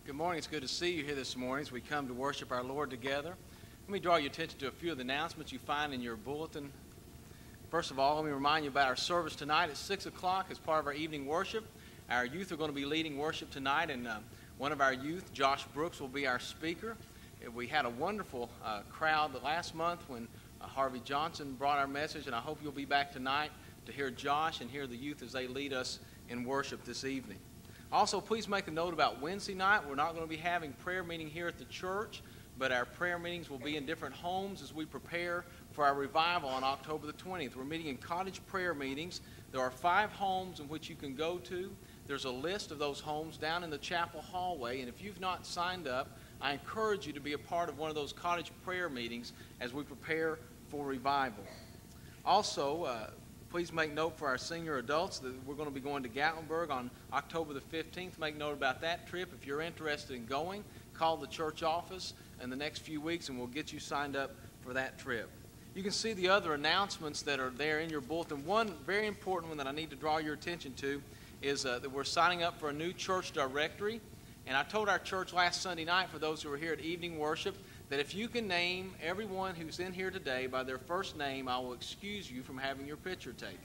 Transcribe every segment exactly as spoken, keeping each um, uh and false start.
Good morning. It's good to see you here this morning as we come to worship our Lord together. Let me draw your attention to a few of the announcements you find in your bulletin. First of all, let me remind you about our service tonight at six o'clock as part of our evening worship. Our youth are going to be leading worship tonight, and uh, one of our youth, Josh Brooks, will be our speaker. We had a wonderful uh, crowd last month when uh, Harvey Johnson brought our message, and I hope you'll be back tonight to hear Josh and hear the youth as they lead us in worship this evening. Also, please make a note about Wednesday night. We're not going to be having prayer meeting here at the church, but our prayer meetings will be in different homes as we prepare for our revival on October the twentieth. We're meeting in cottage prayer meetings. There are five homes in which you can go to. There's a list of those homes down in the chapel hallway, and if you've not signed up, I encourage you to be a part of one of those cottage prayer meetings as we prepare for revival. Also, uh, please make note for our senior adults that we're going to be going to Gatlinburg on October the fifteenth. Make note about that trip. If you're interested in going, call the church office in the next few weeks and we'll get you signed up for that trip. You can see the other announcements that are there in your bulletin. One very important one that I need to draw your attention to is uh, that we're signing up for a new church directory. And I told our church last Sunday night, for those who were here at evening worship, that if you can name everyone who's in here today by their first name, I will excuse you from having your picture taken.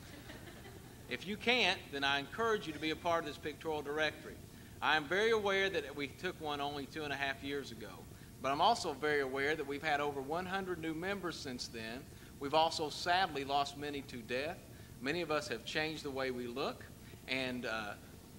If you can't, then I encourage you to be a part of this pictorial directory. I am very aware that we took one only two and a half years ago, but I'm also very aware that we've had over one hundred new members since then. We've also sadly lost many to death. Many of us have changed the way we look, and uh,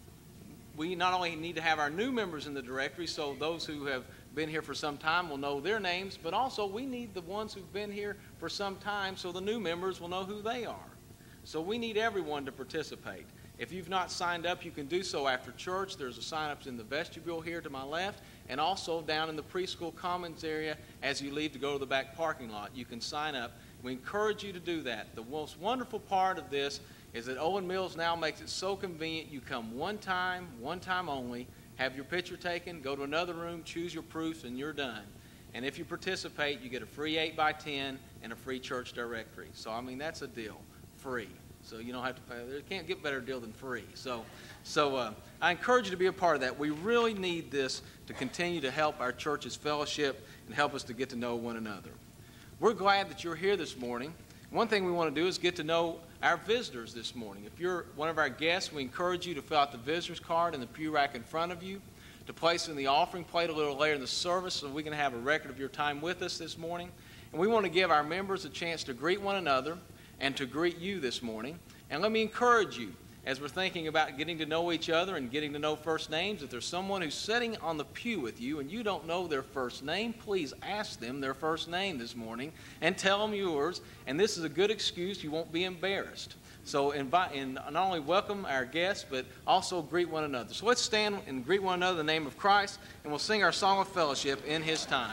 we not only need to have our new members in the directory, so those who have been here for some time will know their names, but also we need the ones who've been here for some time so the new members will know who they are. So we need everyone to participate. If you've not signed up, you can do so after church. There's a sign-ups in the vestibule here to my left, and also down in the preschool commons area as you leave to go to the back parking lot. You can sign up. We encourage you to do that. The most wonderful part of this is that Owen Mills now makes it so convenient. You come one time, one time only, have your picture taken, go to another room, choose your proofs, and you're done. And if you participate, you get a free eight by ten and a free church directory. So, I mean, that's a deal. Free. So you don't have to pay. You can't get a better deal than free. So, so uh, I encourage you to be a part of that. We really need this to continue to help our church's fellowship and help us to get to know one another. We're glad that you're here this morning. One thing we want to do is get to know our visitors this morning. If you're one of our guests, we encourage you to fill out the visitor's card in the pew rack in front of you, to place in the offering plate a little later in the service so we can have a record of your time with us this morning. And we want to give our members a chance to greet one another and to greet you this morning. And let me encourage you, as we're thinking about getting to know each other and getting to know first names, if there's someone who's sitting on the pew with you and you don't know their first name, please ask them their first name this morning and tell them yours. And this is a good excuse. You won't be embarrassed. So invite and not only welcome our guests, but also greet one another. So let's stand and greet one another in the name of Christ, and we'll sing our song of fellowship in His time.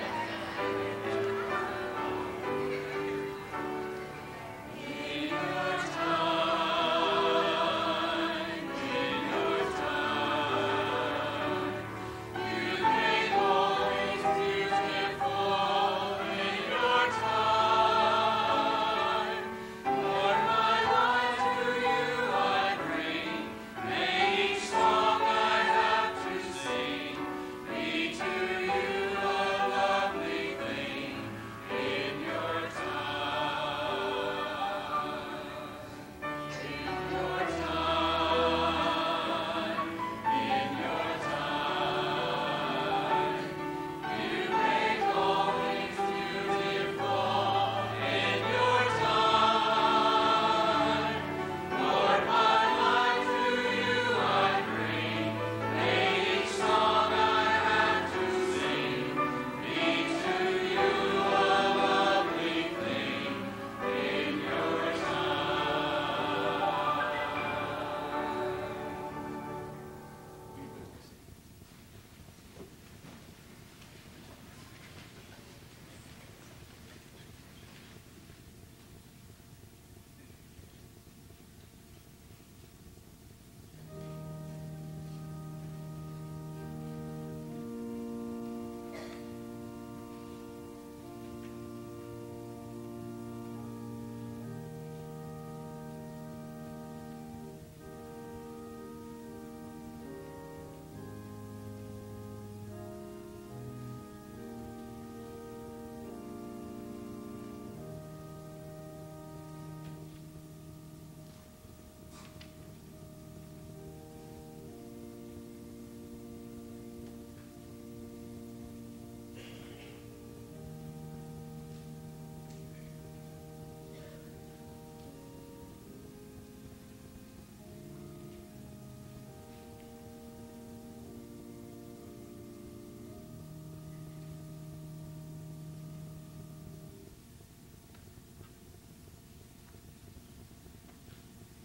Yeah.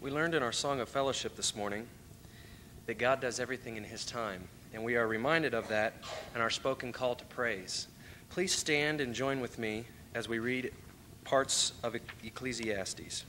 We learned in our Song of Fellowship this morning that God does everything in His time, and we are reminded of that in our spoken call to praise. Please stand and join with me as we read parts of Ecclesiastes.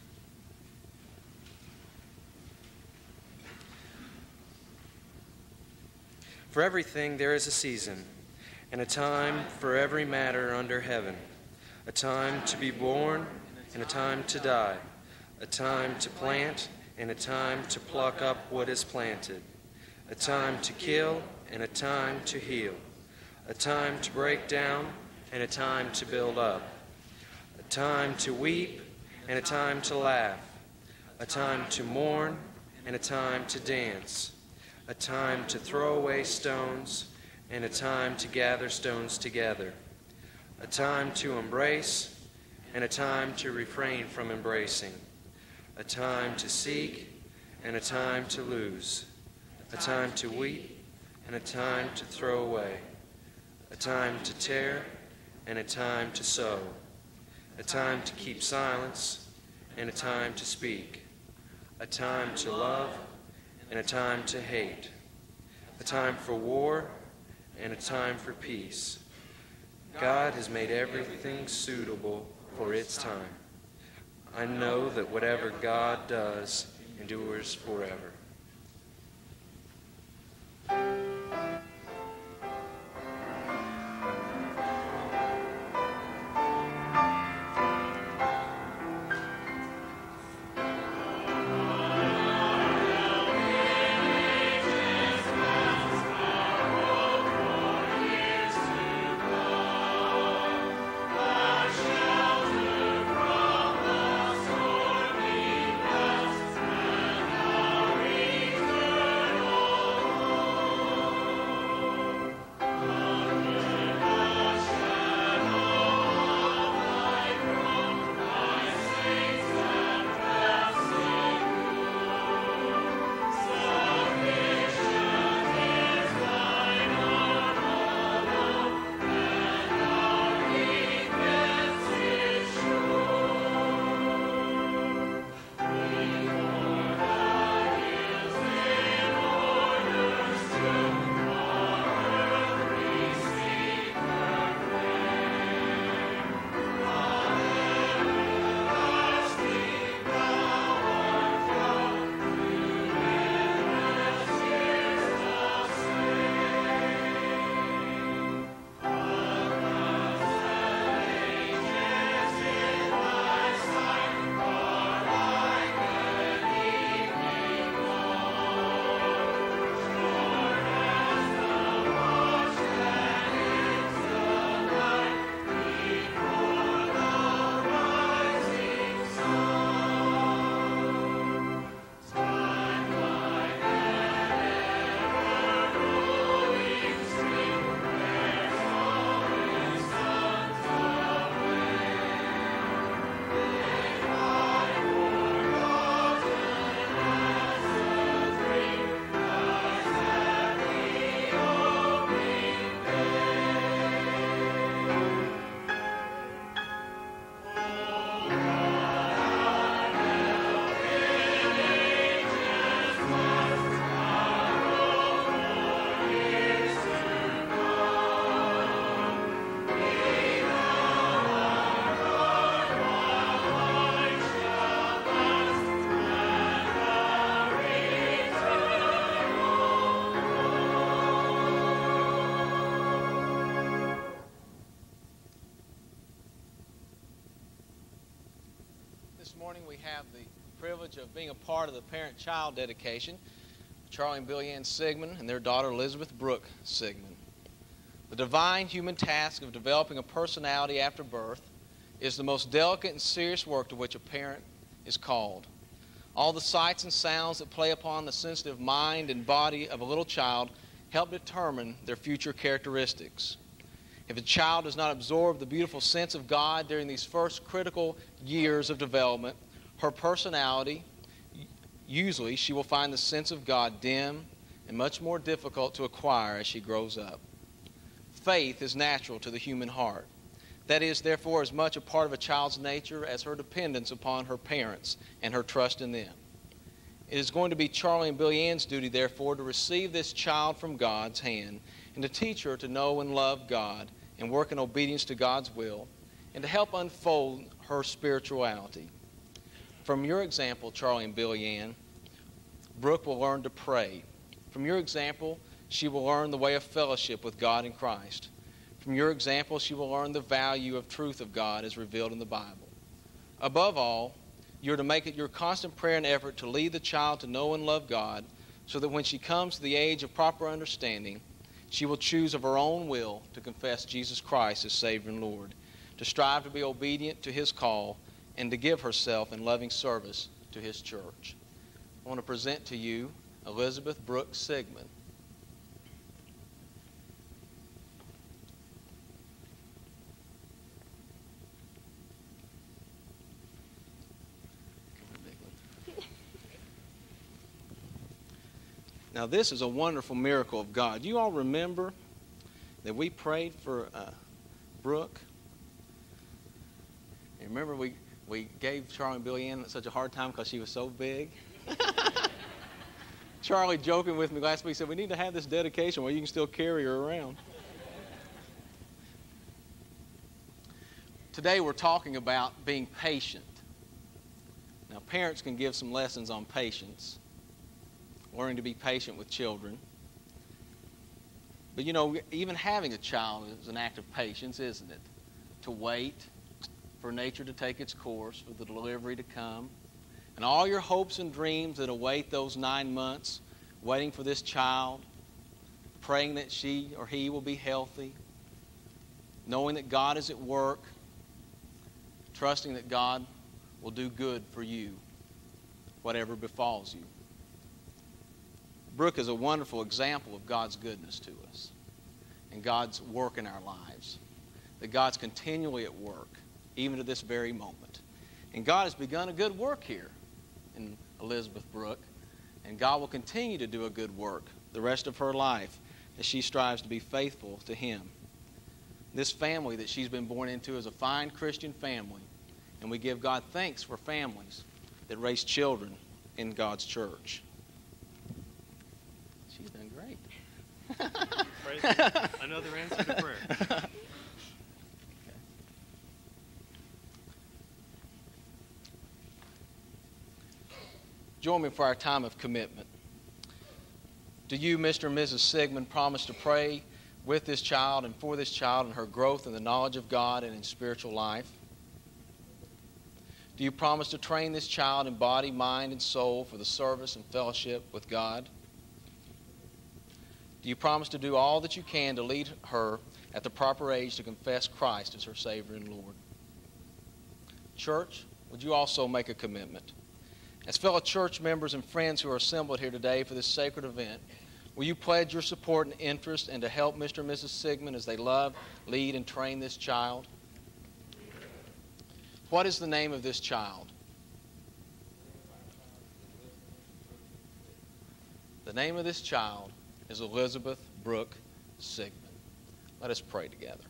For everything there is a season, and a time for every matter under heaven, a time to be born and a time to die, a time to plant and a time to pluck up what is planted, a time to kill and a time to heal, a time to break down and a time to build up, a time to weep and a time to laugh, a time to mourn and a time to dance, a time to throw away stones and a time to gather stones together, a time to embrace and a time to refrain from embracing, a time to seek and a time to lose, a time to weep and a time to throw away, a time to tear and a time to sow, a time to keep silence and a time to speak, a time to love and a time to hate, a time for war and a time for peace. God has made everything suitable for its time. I know that whatever God does endures forever. This morning we have the privilege of being a part of the parent-child dedication, Charlie and Billy Ann Sigmund and their daughter Elizabeth Brooke Sigmund. The divine human task of developing a personality after birth is the most delicate and serious work to which a parent is called. All the sights and sounds that play upon the sensitive mind and body of a little child help determine their future characteristics. If a child does not absorb the beautiful sense of God during these first critical years of development, her personality, usually she will find the sense of God dim and much more difficult to acquire as she grows up. Faith is natural to the human heart. That is, therefore, as much a part of a child's nature as her dependence upon her parents and her trust in them. It is going to be Charlie and Billy Ann's duty, therefore, to receive this child from God's hand and to teach her to know and love God and work in obedience to God's will and to help unfold her spirituality. From your example, Charlie and Billy Ann, Brooke will learn to pray. From your example, she will learn the way of fellowship with God in Christ. From your example, she will learn the value of truth of God as revealed in the Bible. Above all, you're to make it your constant prayer and effort to lead the child to know and love God so that when she comes to the age of proper understanding, she will choose of her own will to confess Jesus Christ as Savior and Lord, to strive to be obedient to His call, and to give herself in loving service to His church. I want to present to you Elizabeth Brooke Sigmund. Now, this is a wonderful miracle of God. You all remember that we prayed for uh, Brooke? You remember we, we gave Charlie and Billy Ann such a hard time because she was so big? Charlie, joking with me last week, said, we need to have this dedication where you can still carry her around. Today we're talking about being patient. Now, parents can give some lessons on patience, learning to be patient with children. But, you know, even having a child is an act of patience, isn't it? To wait for nature to take its course, for the delivery to come. And all your hopes and dreams that await those nine months, waiting for this child, praying that she or he will be healthy, knowing that God is at work, trusting that God will do good for you, whatever befalls you. Brooke is a wonderful example of God's goodness to us and God's work in our lives, that God's continually at work, even to this very moment. And God has begun a good work here in Elizabeth Brooke, and God will continue to do a good work the rest of her life as she strives to be faithful to Him. This family that she's been born into is a fine Christian family, and we give God thanks for families that raise children in God's church. She's done great. Praise God. Another answer to prayer. Okay. Join me for our time of commitment. Do you, Mister and Missus Sigmund, promise to pray with this child and for this child and her growth in the knowledge of God and in spiritual life? Do you promise to train this child in body, mind, and soul for the service and fellowship with God? Do you promise to do all that you can to lead her at the proper age to confess Christ as her Savior and Lord? Church, would you also make a commitment? As fellow church members and friends who are assembled here today for this sacred event, will you pledge your support and interest and to help Mister and Missus Sigmund as they love, lead, and train this child? What is the name of this child? The name of this child is Elizabeth Brooke Sigmund. Let us pray together.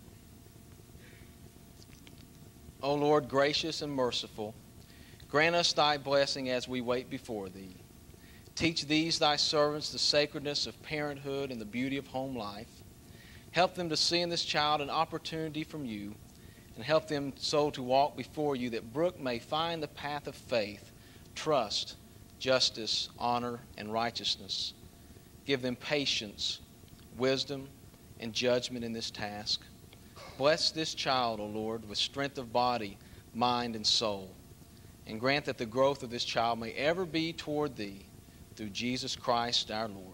O Lord, gracious and merciful, grant us thy blessing as we wait before thee. Teach these thy servants the sacredness of parenthood and the beauty of home life. Help them to see in this child an opportunity from you, and help them so to walk before you that Brooke may find the path of faith, trust, justice, honor, and righteousness. Give them patience, wisdom, and judgment in this task. Bless this child, O Lord, with strength of body, mind, and soul, and grant that the growth of this child may ever be toward thee, through Jesus Christ our Lord.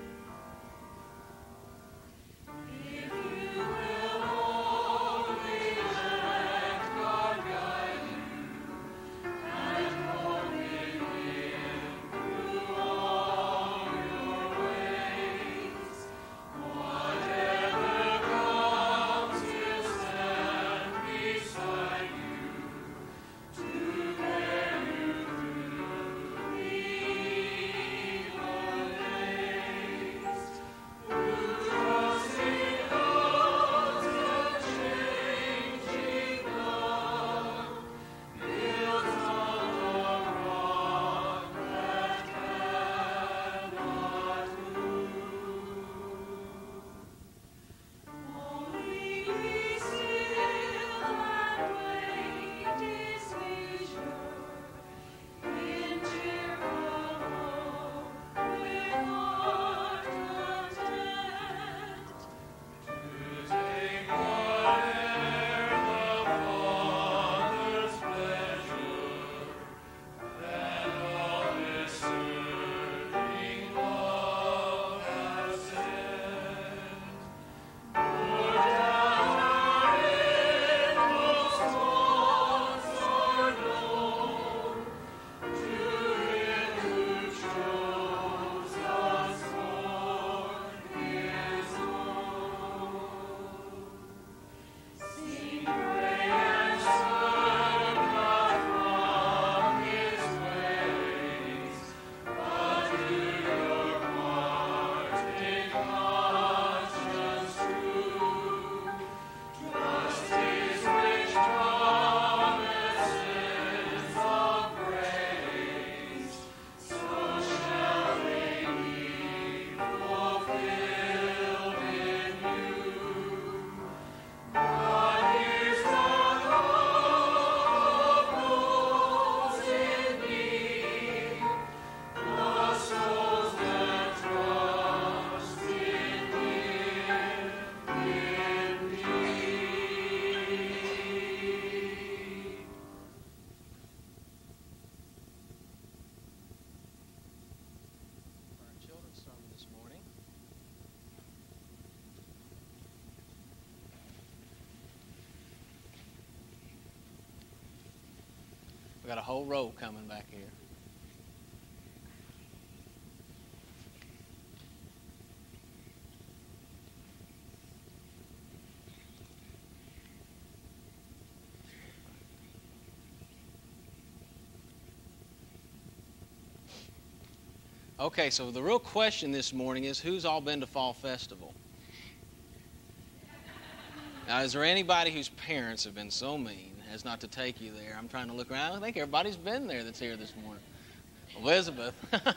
If you will only We got a whole row coming back here. Okay, so the real question this morning is, who's all been to Fall Festival? Now, is there anybody whose parents have been so mean as not to take you there? I'm trying to look around. I think everybody's been there that's here this morning. Elizabeth.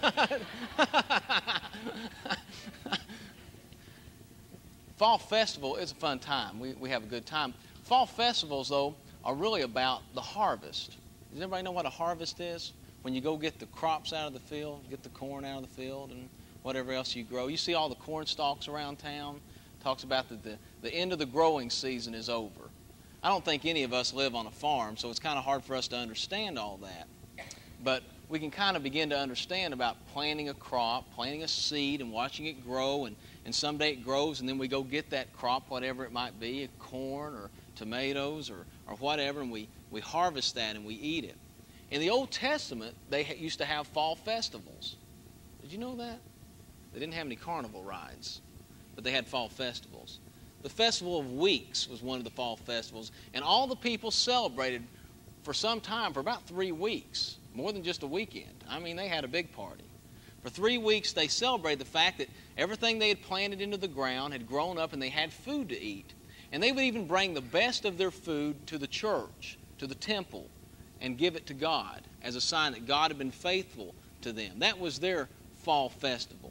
Fall Festival is a fun time. We, we have a good time. Fall festivals, though, are really about the harvest. Does everybody know what a harvest is? When you go get the crops out of the field, get the corn out of the field and whatever else you grow. You see all the corn stalks around town. Talks about that the, the end of the growing season is over. I don't think any of us live on a farm, so it's kind of hard for us to understand all that. But we can kind of begin to understand about planting a crop, planting a seed and watching it grow, and, and someday it grows, and then we go get that crop, whatever it might be, a corn or tomatoes or, or whatever, and we, we harvest that and we eat it. In the Old Testament, they used to have fall festivals. Did you know that? They didn't have any carnival rides, but they had fall festivals. The Festival of Weeks was one of the fall festivals, and all the people celebrated for some time, for about three weeks, more than just a weekend. I mean, they had a big party. For three weeks, they celebrated the fact that everything they had planted into the ground had grown up and they had food to eat. And they would even bring the best of their food to the church, to the temple, and give it to God as a sign that God had been faithful to them. That was their fall festival.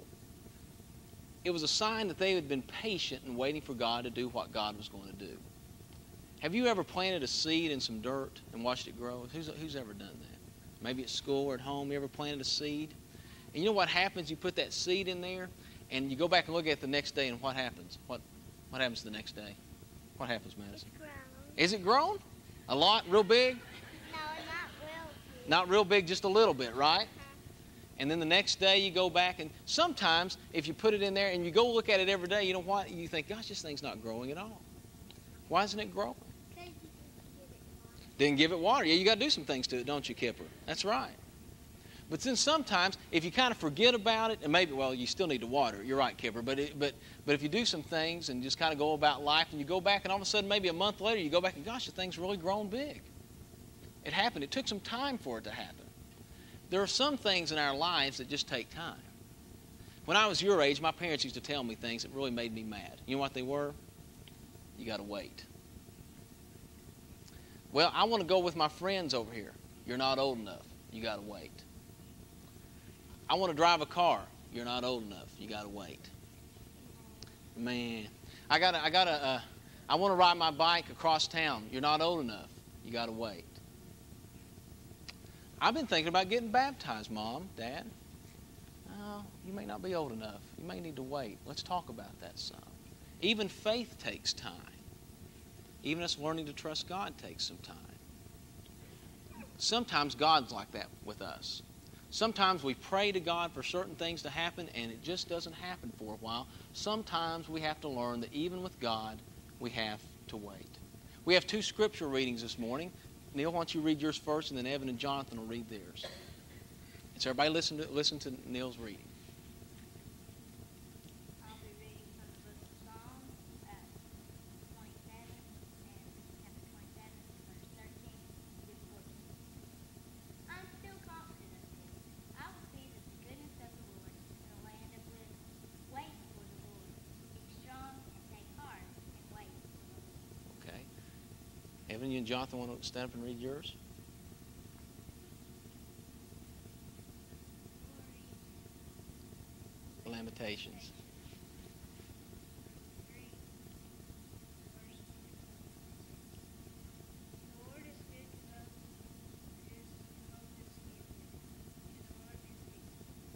It was a sign that they had been patient and waiting for God to do what God was going to do. Have you ever planted a seed in some dirt and watched it grow? Who's, who's ever done that? Maybe at school or at home, you ever planted a seed? And you know what happens? You put that seed in there, and you go back and look at it the next day, and what happens? What, what happens the next day? What happens, Madison? It's grown. Is it grown? A lot? Real big? No, not real big. Not real big, just a little bit, right? Uh-huh. And then the next day you go back, and sometimes if you put it in there and you go look at it every day, you know what? You think, gosh, this thing's not growing at all. Why isn't it growing? Because you didn't give it water. Didn't give it water. Yeah, you got to do some things to it, don't you, Kipper? That's right. But then sometimes, if you kind of forget about it, and maybe, well, you still need to water it. You're right, Kipper. But, it, but, but if you do some things and just kind of go about life, and you go back, and all of a sudden, maybe a month later, you go back and, gosh, the thing's really grown big. It happened. It took some time for it to happen. There are some things in our lives that just take time. When I was your age, my parents used to tell me things that really made me mad. You know what they were? You got to wait. Well, I want to go with my friends over here. You're not old enough. You got to wait. I want to drive a car. You're not old enough. You got to wait. Man, I got I got to uh, I want to ride my bike across town. You're not old enough. You got to wait. I've been thinking about getting baptized, Mom, Dad. Oh, you may not be old enough. You may need to wait. Let's talk about that some. Even faith takes time. Even us learning to trust God takes some time. Sometimes God's like that with us. Sometimes we pray to God for certain things to happen, and it just doesn't happen for a while. Sometimes we have to learn that even with God, we have to wait. We have two scripture readings this morning. Neil, why don't you read yours first, and then Evan and Jonathan will read theirs. And so everybody listen to, listen to Neil's reading. I'll be reading from the book of Psalms, uh, twenty-seven, and chapter twenty-seven, verse thirteen through fourteen. I'm still confident of this. I will see the goodness of the Lord in the land of living. Wait for the Lord. Be strong and take heart and wait for the Lord. Okay. Evan, you and Jonathan want to stand up and read yours? Lamentations. The Lord is good to those whose hope is in Him, and the Lord is peace.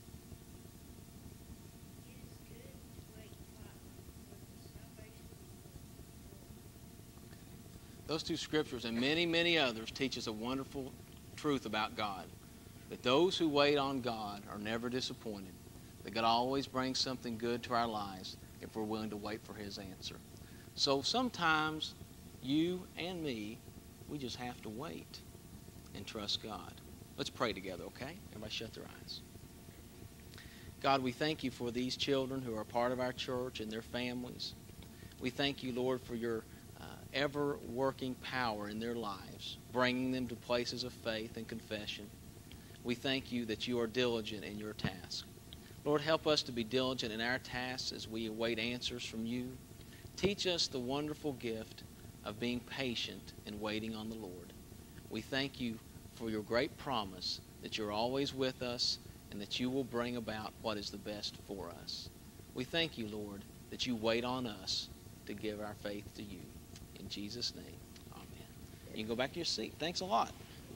It is good to wait quietly for the salvation of the Lord. Those two scriptures and many, many others teach us a wonderful truth about God. That those who wait on God are never disappointed. That God always brings something good to our lives if we're willing to wait for His answer. So sometimes you and me, we just have to wait. and trust God. Let's pray together, okay? Everybody shut their eyes. God, we thank you for these children who are part of our church and their families. We thank you, Lord, for your uh, ever-working power in their lives, bringing them to places of faith and confession. We thank you that you are diligent in your task. Lord, help us to be diligent in our tasks as we await answers from you. Teach us the wonderful gift of being patient and waiting on the Lord. We thank you for your great promise that you're always with us and that you will bring about what is the best for us. We thank you, Lord, that you wait on us to give our faith to you. In Jesus' name, amen. You can go back to your seat. Thanks a lot.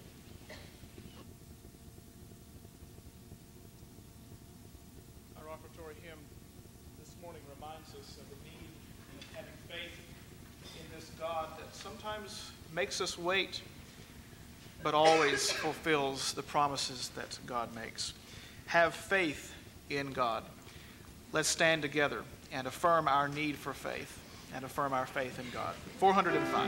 Our offertory hymn this morning reminds us of the need of having faith in this God that sometimes makes us wait, but always fulfills the promises that God makes. Have faith in God. Let's stand together and affirm our need for faith and affirm our faith in God. four hundred five.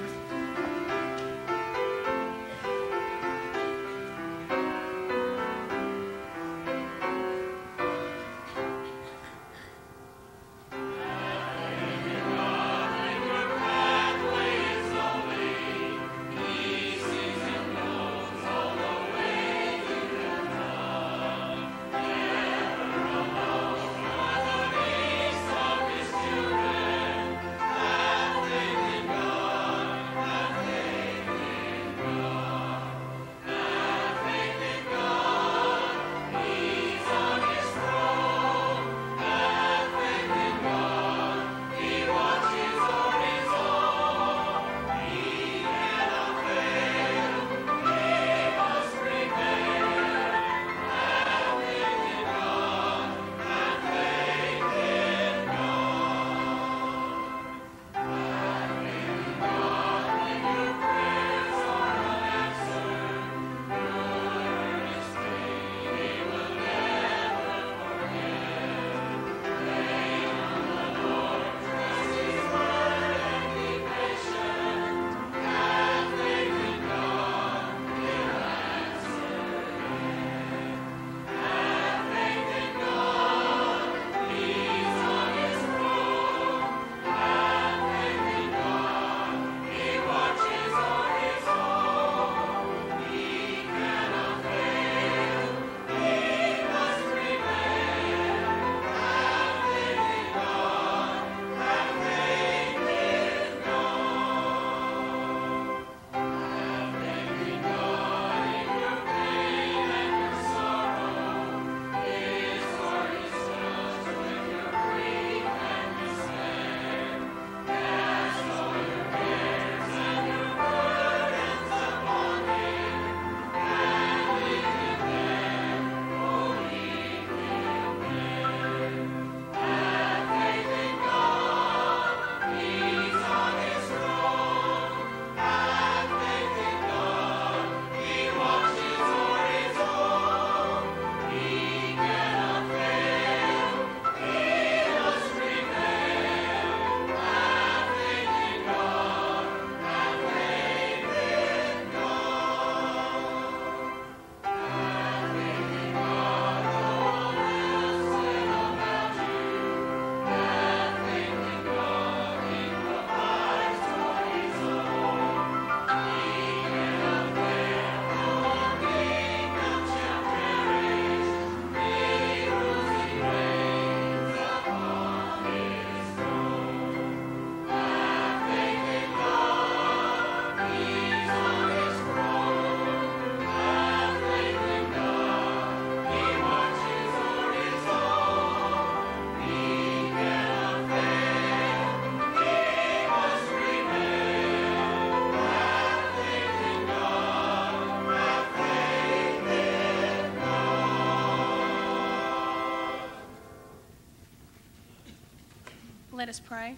Let us pray.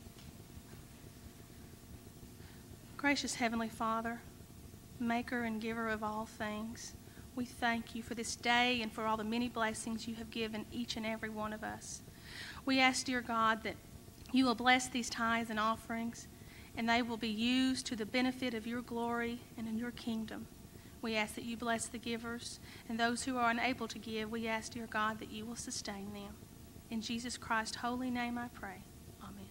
Gracious Heavenly Father, maker and giver of all things, we thank you for this day and for all the many blessings you have given each and every one of us. We ask, dear God, that you will bless these tithes and offerings, and they will be used to the benefit of your glory and in your kingdom. We ask that you bless the givers, and those who are unable to give, we ask, dear God, that you will sustain them. In Jesus Christ's holy name I pray. Amen.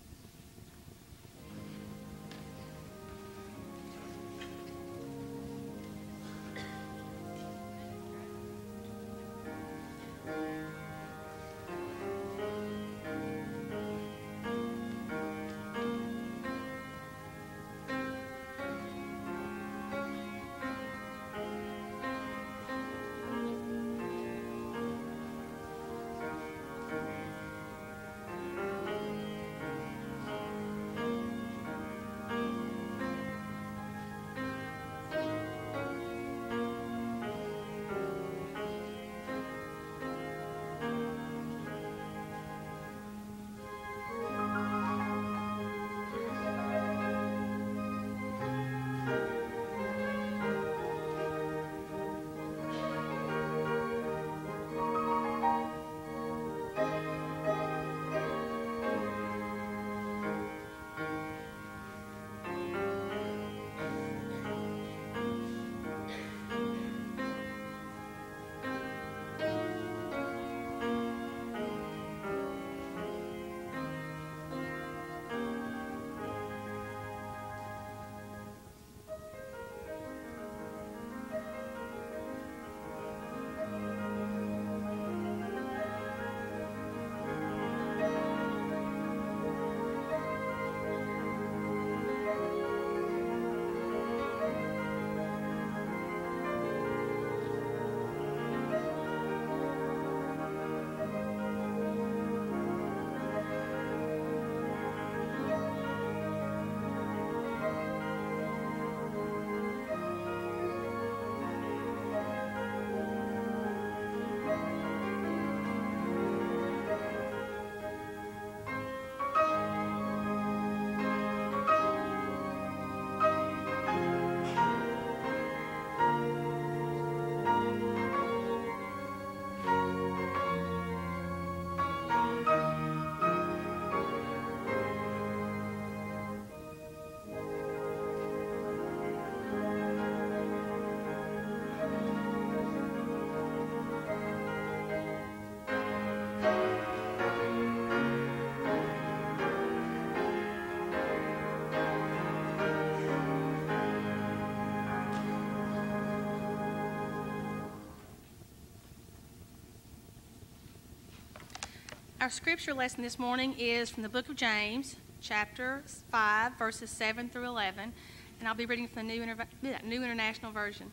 Our scripture lesson this morning is from the book of James, chapter five, verses seven through eleven, and I'll be reading from the New, Inter- New International Version.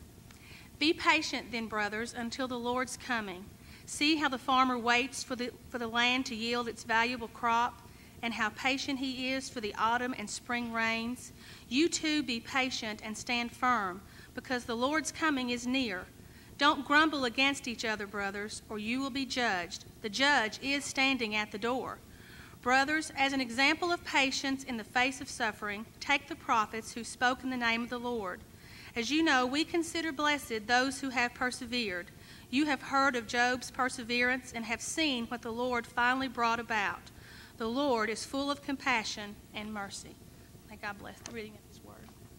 Be patient then, brothers, until the Lord's coming. See how the farmer waits for the, for the land to yield its valuable crop, and how patient he is for the autumn and spring rains. You too be patient and stand firm, because the Lord's coming is near. Don't grumble against each other, brothers, or you will be judged. The judge is standing at the door. Brothers, as an example of patience in the face of suffering, take the prophets who spoke in the name of the Lord. As you know, we consider blessed those who have persevered. You have heard of Job's perseverance and have seen what the Lord finally brought about. The Lord is full of compassion and mercy. May God bless the reading of His word.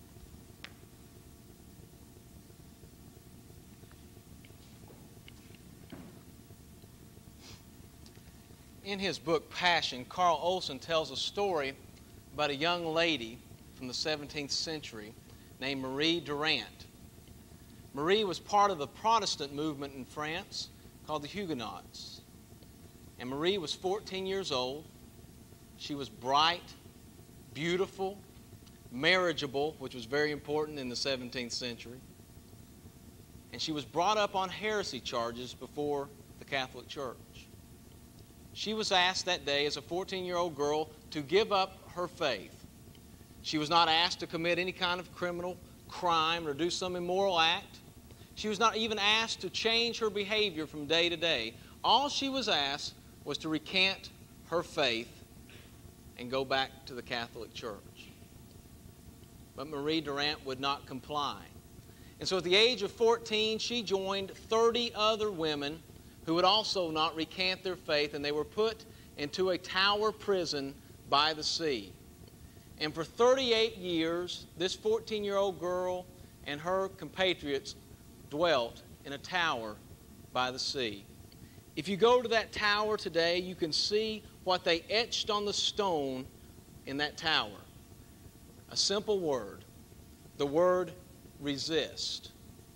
In his book, Passion, Carl Olson tells a story about a young lady from the seventeenth century named Marie Durand. Marie was part of the Protestant movement in France called the Huguenots. And Marie was fourteen years old. She was bright, beautiful, marriageable, which was very important in the seventeenth century. And she was brought up on heresy charges before the Catholic Church. She was asked that day as a fourteen-year-old girl to give up her faith. She was not asked to commit any kind of criminal crime or do some immoral act. She was not even asked to change her behavior from day to day. All she was asked was to recant her faith and go back to the Catholic Church. But Marie Durand would not comply. And so at the age of fourteen, she joined thirty other women who would also not recant their faith, and they were put into a tower prison by the sea. And for thirty-eight years, this fourteen-year-old girl and her compatriots dwelt in a tower by the sea. If you go to that tower today, you can see what they etched on the stone in that tower. A simple word, the word resist.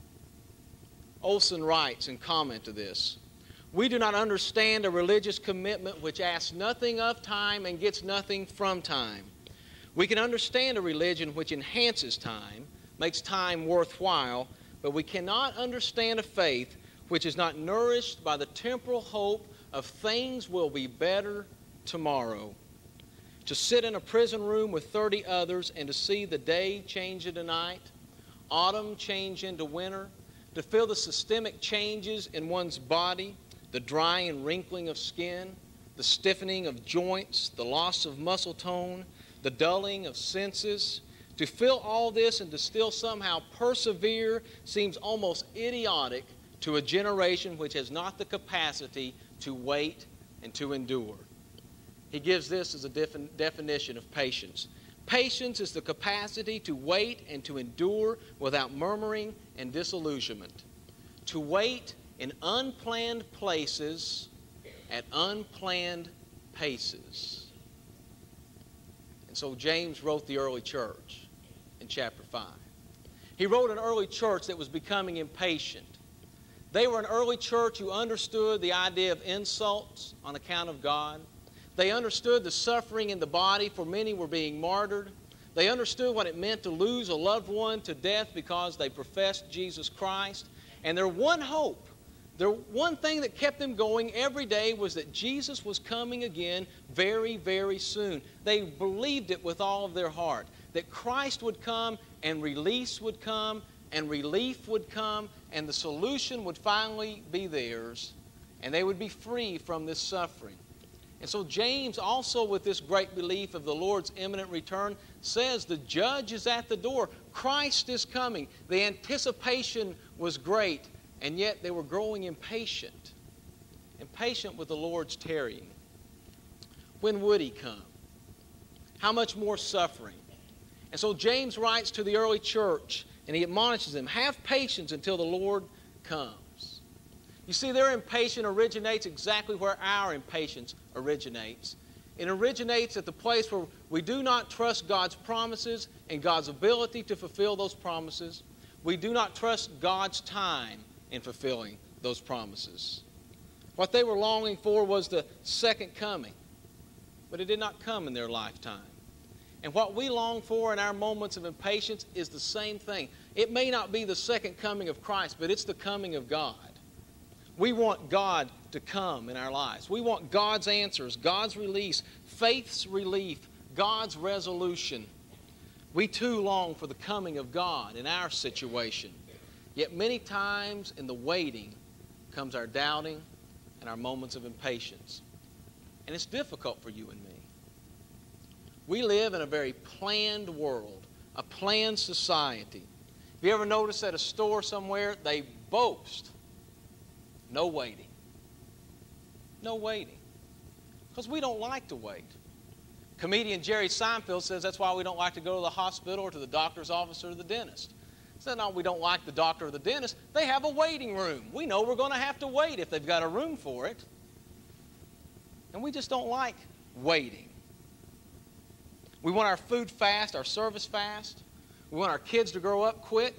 Olson writes in comment to this, "We do not understand a religious commitment which asks nothing of time and gets nothing from time. We can understand a religion which enhances time, makes time worthwhile, but we cannot understand a faith which is not nourished by the temporal hope of things will be better tomorrow. To sit in a prison room with thirty others and to see the day change into night, autumn change into winter, to feel the systemic changes in one's body, the drying and wrinkling of skin, the stiffening of joints, the loss of muscle tone, the dulling of senses, to feel all this and to still somehow persevere seems almost idiotic to a generation which has not the capacity to wait and to endure." He gives this as a defin- definition of patience. Patience is the capacity to wait and to endure without murmuring and disillusionment. To wait in unplanned places at unplanned paces. And so James wrote the early church in chapter five. He wrote an early church that was becoming impatient. They were an early church who understood the idea of insults on account of God. They understood the suffering in the body, for many were being martyred. They understood what it meant to lose a loved one to death because they professed Jesus Christ. And their one hope, their one thing that kept them going every day was that Jesus was coming again very, very soon. They believed it with all of their heart, that Christ would come and release would come and relief would come and the solution would finally be theirs and they would be free from this suffering. And so James, also with this great belief of the Lord's imminent return, says the judge is at the door. Christ is coming. The anticipation was great, and yet they were growing impatient. Impatient with the Lord's tarrying. When would He come? How much more suffering? And so James writes to the early church, and he admonishes them, have patience until the Lord comes. You see, their impatience originates exactly where our impatience originates. It originates at the place where we do not trust God's promises and God's ability to fulfill those promises. We do not trust God's time in fulfilling those promises. What they were longing for was the second coming, but it did not come in their lifetime. And what we long for in our moments of impatience is the same thing. It may not be the second coming of Christ, but it's the coming of God. We want God to come in our lives. We want God's answers, God's release, faith's relief, God's resolution. We too long for the coming of God in our situation. Yet many times in the waiting comes our doubting and our moments of impatience. And it's difficult for you and me. We live in a very planned world, a planned society. Have you ever noticed at a store somewhere, they boast, no waiting. No waiting. Because we don't like to wait. Comedian Jerry Seinfeld says that's why we don't like to go to the hospital or to the doctor's office or to the dentist. He said, no, we don't like the doctor or the dentist. They have a waiting room. We know we're going to have to wait if they've got a room for it. And we just don't like waiting. We want our food fast, our service fast. We want our kids to grow up quick.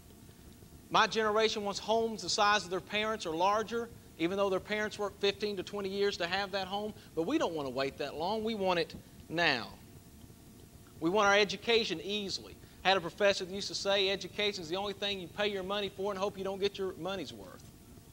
My generation wants homes the size of their parents or larger, even though their parents worked fifteen to twenty years to have that home. But we don't want to wait that long. We want it now. We want our education easily. I had a professor that used to say education is the only thing you pay your money for and hope you don't get your money's worth.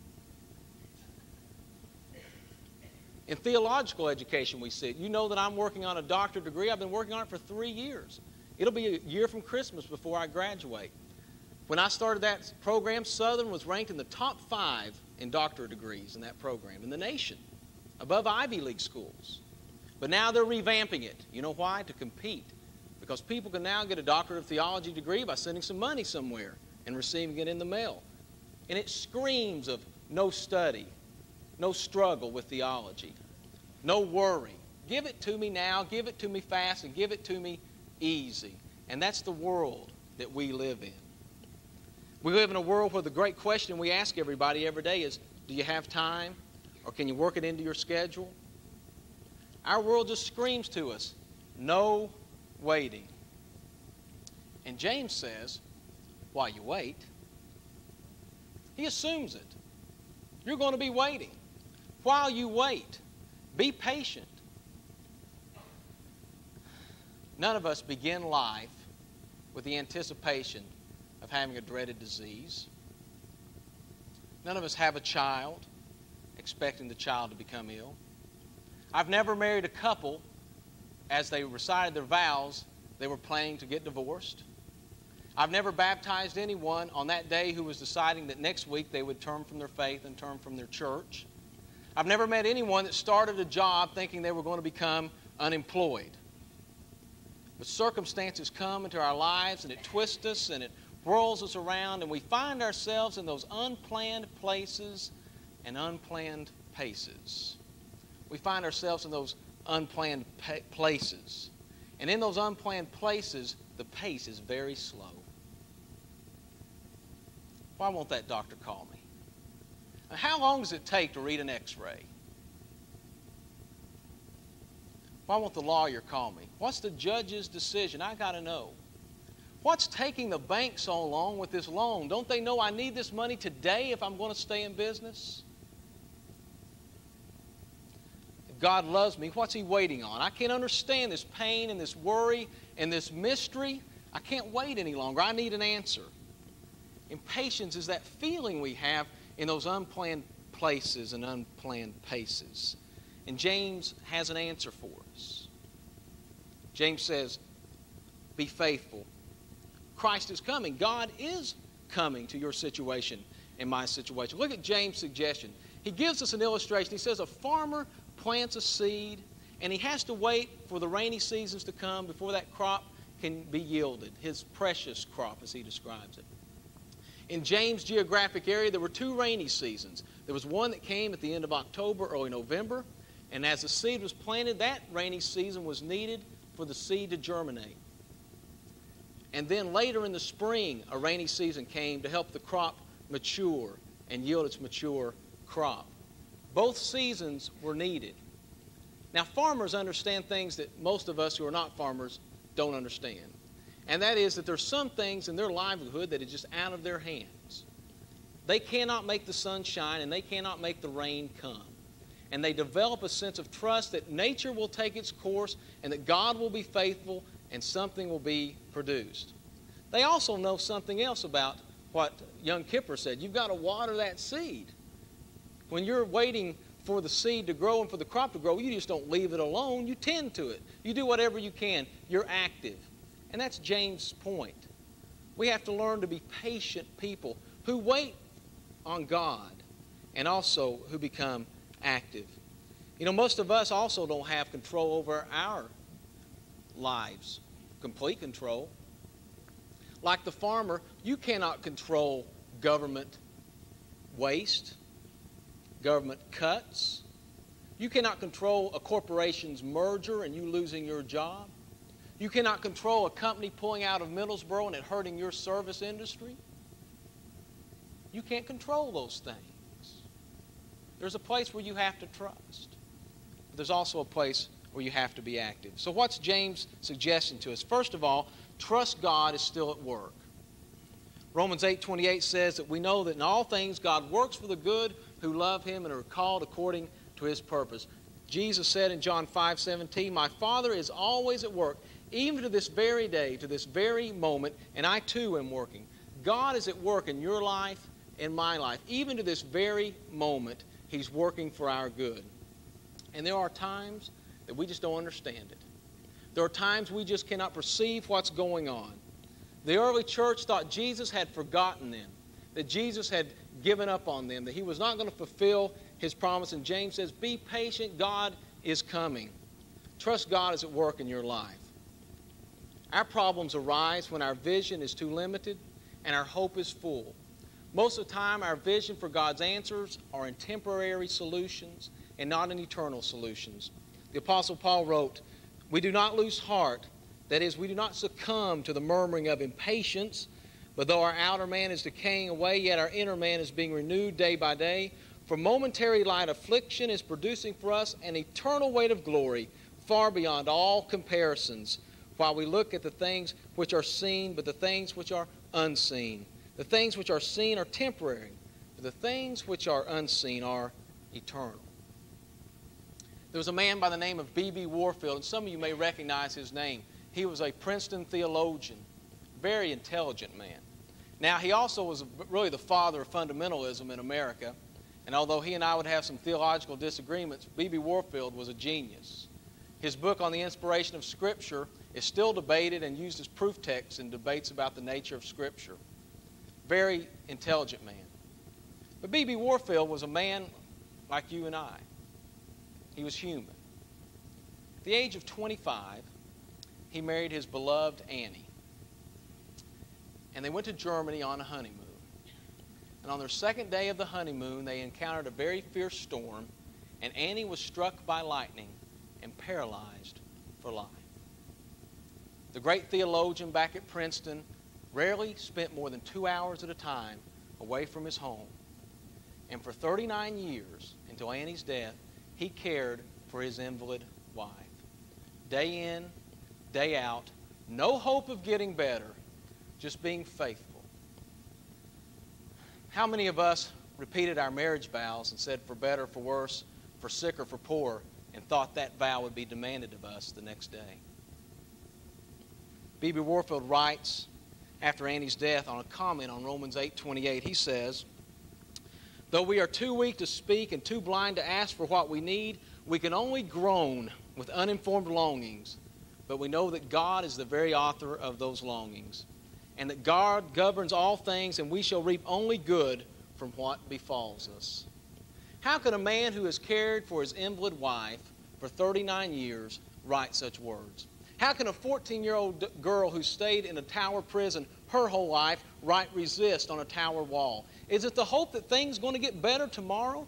In theological education, we see it. You know that I'm working on a doctorate degree. I've been working on it for three years. It'll be a year from Christmas before I graduate. When I started that program, Southern was ranked in the top five in doctorate degrees in that program in the nation, above Ivy League schools. But now they're revamping it. You know why? To compete. Because people can now get a doctorate of theology degree by sending some money somewhere and receiving it in the mail. And it screams of no study, no struggle with theology, no worry. Give it to me now, give it to me fast, and give it to me easy. And that's the world that we live in. We live in a world where the great question we ask everybody every day is, do you have time? Or can you work it into your schedule? Our world just screams to us, no waiting. And James says, while you wait, he assumes it. You're going to be waiting. While you wait, be patient. None of us begin life with the anticipation of having a dreaded disease. None of us have a child expecting the child to become ill. I've never married a couple, as they recited their vows, they were planning to get divorced. I've never baptized anyone on that day who was deciding that next week they would turn from their faith and turn from their church. I've never met anyone that started a job thinking they were going to become unemployed. But circumstances come into our lives and it twists us and it whirls us around, and we find ourselves in those unplanned places and unplanned paces. We find ourselves in those unplanned pa- places. And in those unplanned places, the pace is very slow. Why won't that doctor call me? How long does it take to read an x-ray? Why won't the lawyer call me? What's the judge's decision? I got to know. What's taking the bank so long with this loan? Don't they know I need this money today if I'm going to stay in business? If God loves me, what's He waiting on? I can't understand this pain and this worry and this mystery. I can't wait any longer. I need an answer. Impatience is that feeling we have in those unplanned places and unplanned paces. And James has an answer for us. James says, be faithful. Christ is coming. God is coming to your situation and my situation. Look at James' suggestion. He gives us an illustration. He says a farmer plants a seed, and he has to wait for the rainy seasons to come before that crop can be yielded, his precious crop, as he describes it. In James' geographic area, there were two rainy seasons. There was one that came at the end of October, early November, and as the seed was planted, that rainy season was needed for the seed to germinate. And then later in the spring, a rainy season came to help the crop mature and yield its mature crop. Both seasons were needed. Now, farmers understand things that most of us who are not farmers don't understand. And that is that there's some things in their livelihood that are just out of their hands. They cannot make the sun shine and they cannot make the rain come. And they develop a sense of trust that nature will take its course and that God will be faithful and something will be produced. They also know something else about what young Kipper said. You've got to water that seed. When you're waiting for the seed to grow and for the crop to grow, you just don't leave it alone. You tend to it. You do whatever you can. You're active. And that's James' point. We have to learn to be patient people who wait on God and also who become active. You know, most of us also don't have control over our lives, complete control. Like the farmer, you cannot control government waste, government cuts. You cannot control a corporation's merger and you losing your job. You cannot control a company pulling out of Middlesboro and it hurting your service industry. You can't control those things. There's a place where you have to trust. But there's also a place where you have to be active. So what's James' suggestion to us? First of all, trust God is still at work. Romans eight twenty-eight says that we know that in all things God works for the good who love Him and are called according to His purpose. Jesus said in John five seventeen, my Father is always at work, even to this very day, to this very moment, and I too am working. God is at work in your life, in my life. Even to this very moment, He's working for our good. And there are times that we just don't understand it. There are times we just cannot perceive what's going on. The early church thought Jesus had forgotten them, that Jesus had given up on them, that He was not going to fulfill His promise. And James says, be patient, God is coming. Trust God is at work in your life. Our problems arise when our vision is too limited and our hope is full. Most of the time, our vision for God's answers are in temporary solutions and not in eternal solutions. The Apostle Paul wrote, we do not lose heart. That is, we do not succumb to the murmuring of impatience, But though our outer man is decaying away, yet our inner man is being renewed day by day. For momentary light affliction is producing for us an eternal weight of glory far beyond all comparisons, while we look at the things which are seen, but the things which are unseen. The things which are seen are temporary, but the things which are unseen are eternal. There was a man by the name of B B Warfield, and some of you may recognize his name. He was a Princeton theologian, very intelligent man. Now, he also was really the father of fundamentalism in America, and although he and I would have some theological disagreements, B B Warfield was a genius. His book on the inspiration of Scripture is still debated and used as proof text in debates about the nature of Scripture. Very intelligent man. But B B Warfield was a man like you and I. He was human. At the age of twenty-five, he married his beloved Annie. And they went to Germany on a honeymoon. And on their second day of the honeymoon, they encountered a very fierce storm, and Annie was struck by lightning and paralyzed for life. The great theologian back at Princeton rarely spent more than two hours at a time away from his home. And for thirty-nine years, until Annie's death, he cared for his invalid wife. Day in, day out, no hope of getting better, just being faithful. How many of us repeated our marriage vows and said for better, for worse, for sick or for poor, and thought that vow would be demanded of us the next day? B B Warfield writes, after Annie's death, on a comment on Romans eight twenty-eight, he says, "Though we are too weak to speak and too blind to ask for what we need, we can only groan with uninformed longings, but we know that God is the very author of those longings, and that God governs all things, and we shall reap only good from what befalls us." How can a man who has cared for his invalid wife for thirty-nine years write such words? How can a fourteen-year-old girl who stayed in a tower prison her whole life write resist on a tower wall? Is it the hope that things are going to get better tomorrow?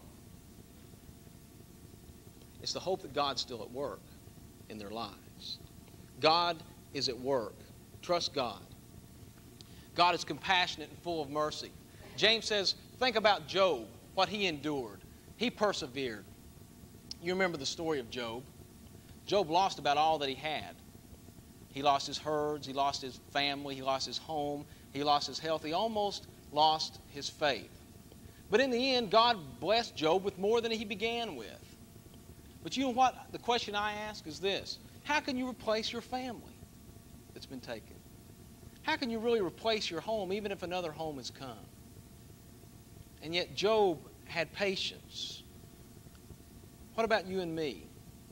It's the hope that God's still at work in their lives. God is at work. Trust God. God is compassionate and full of mercy. James says, think about Job, what he endured. He persevered. You remember the story of Job. Job lost about all that he had. He lost his herds, he lost his family, he lost his home, he lost his health, he almost lost his faith. But in the end, God blessed Job with more than he began with. But you know what? The question I ask is this: how can you replace your family that's been taken? How can you really replace your home even if another home has come? And yet Job had patience. What about you and me?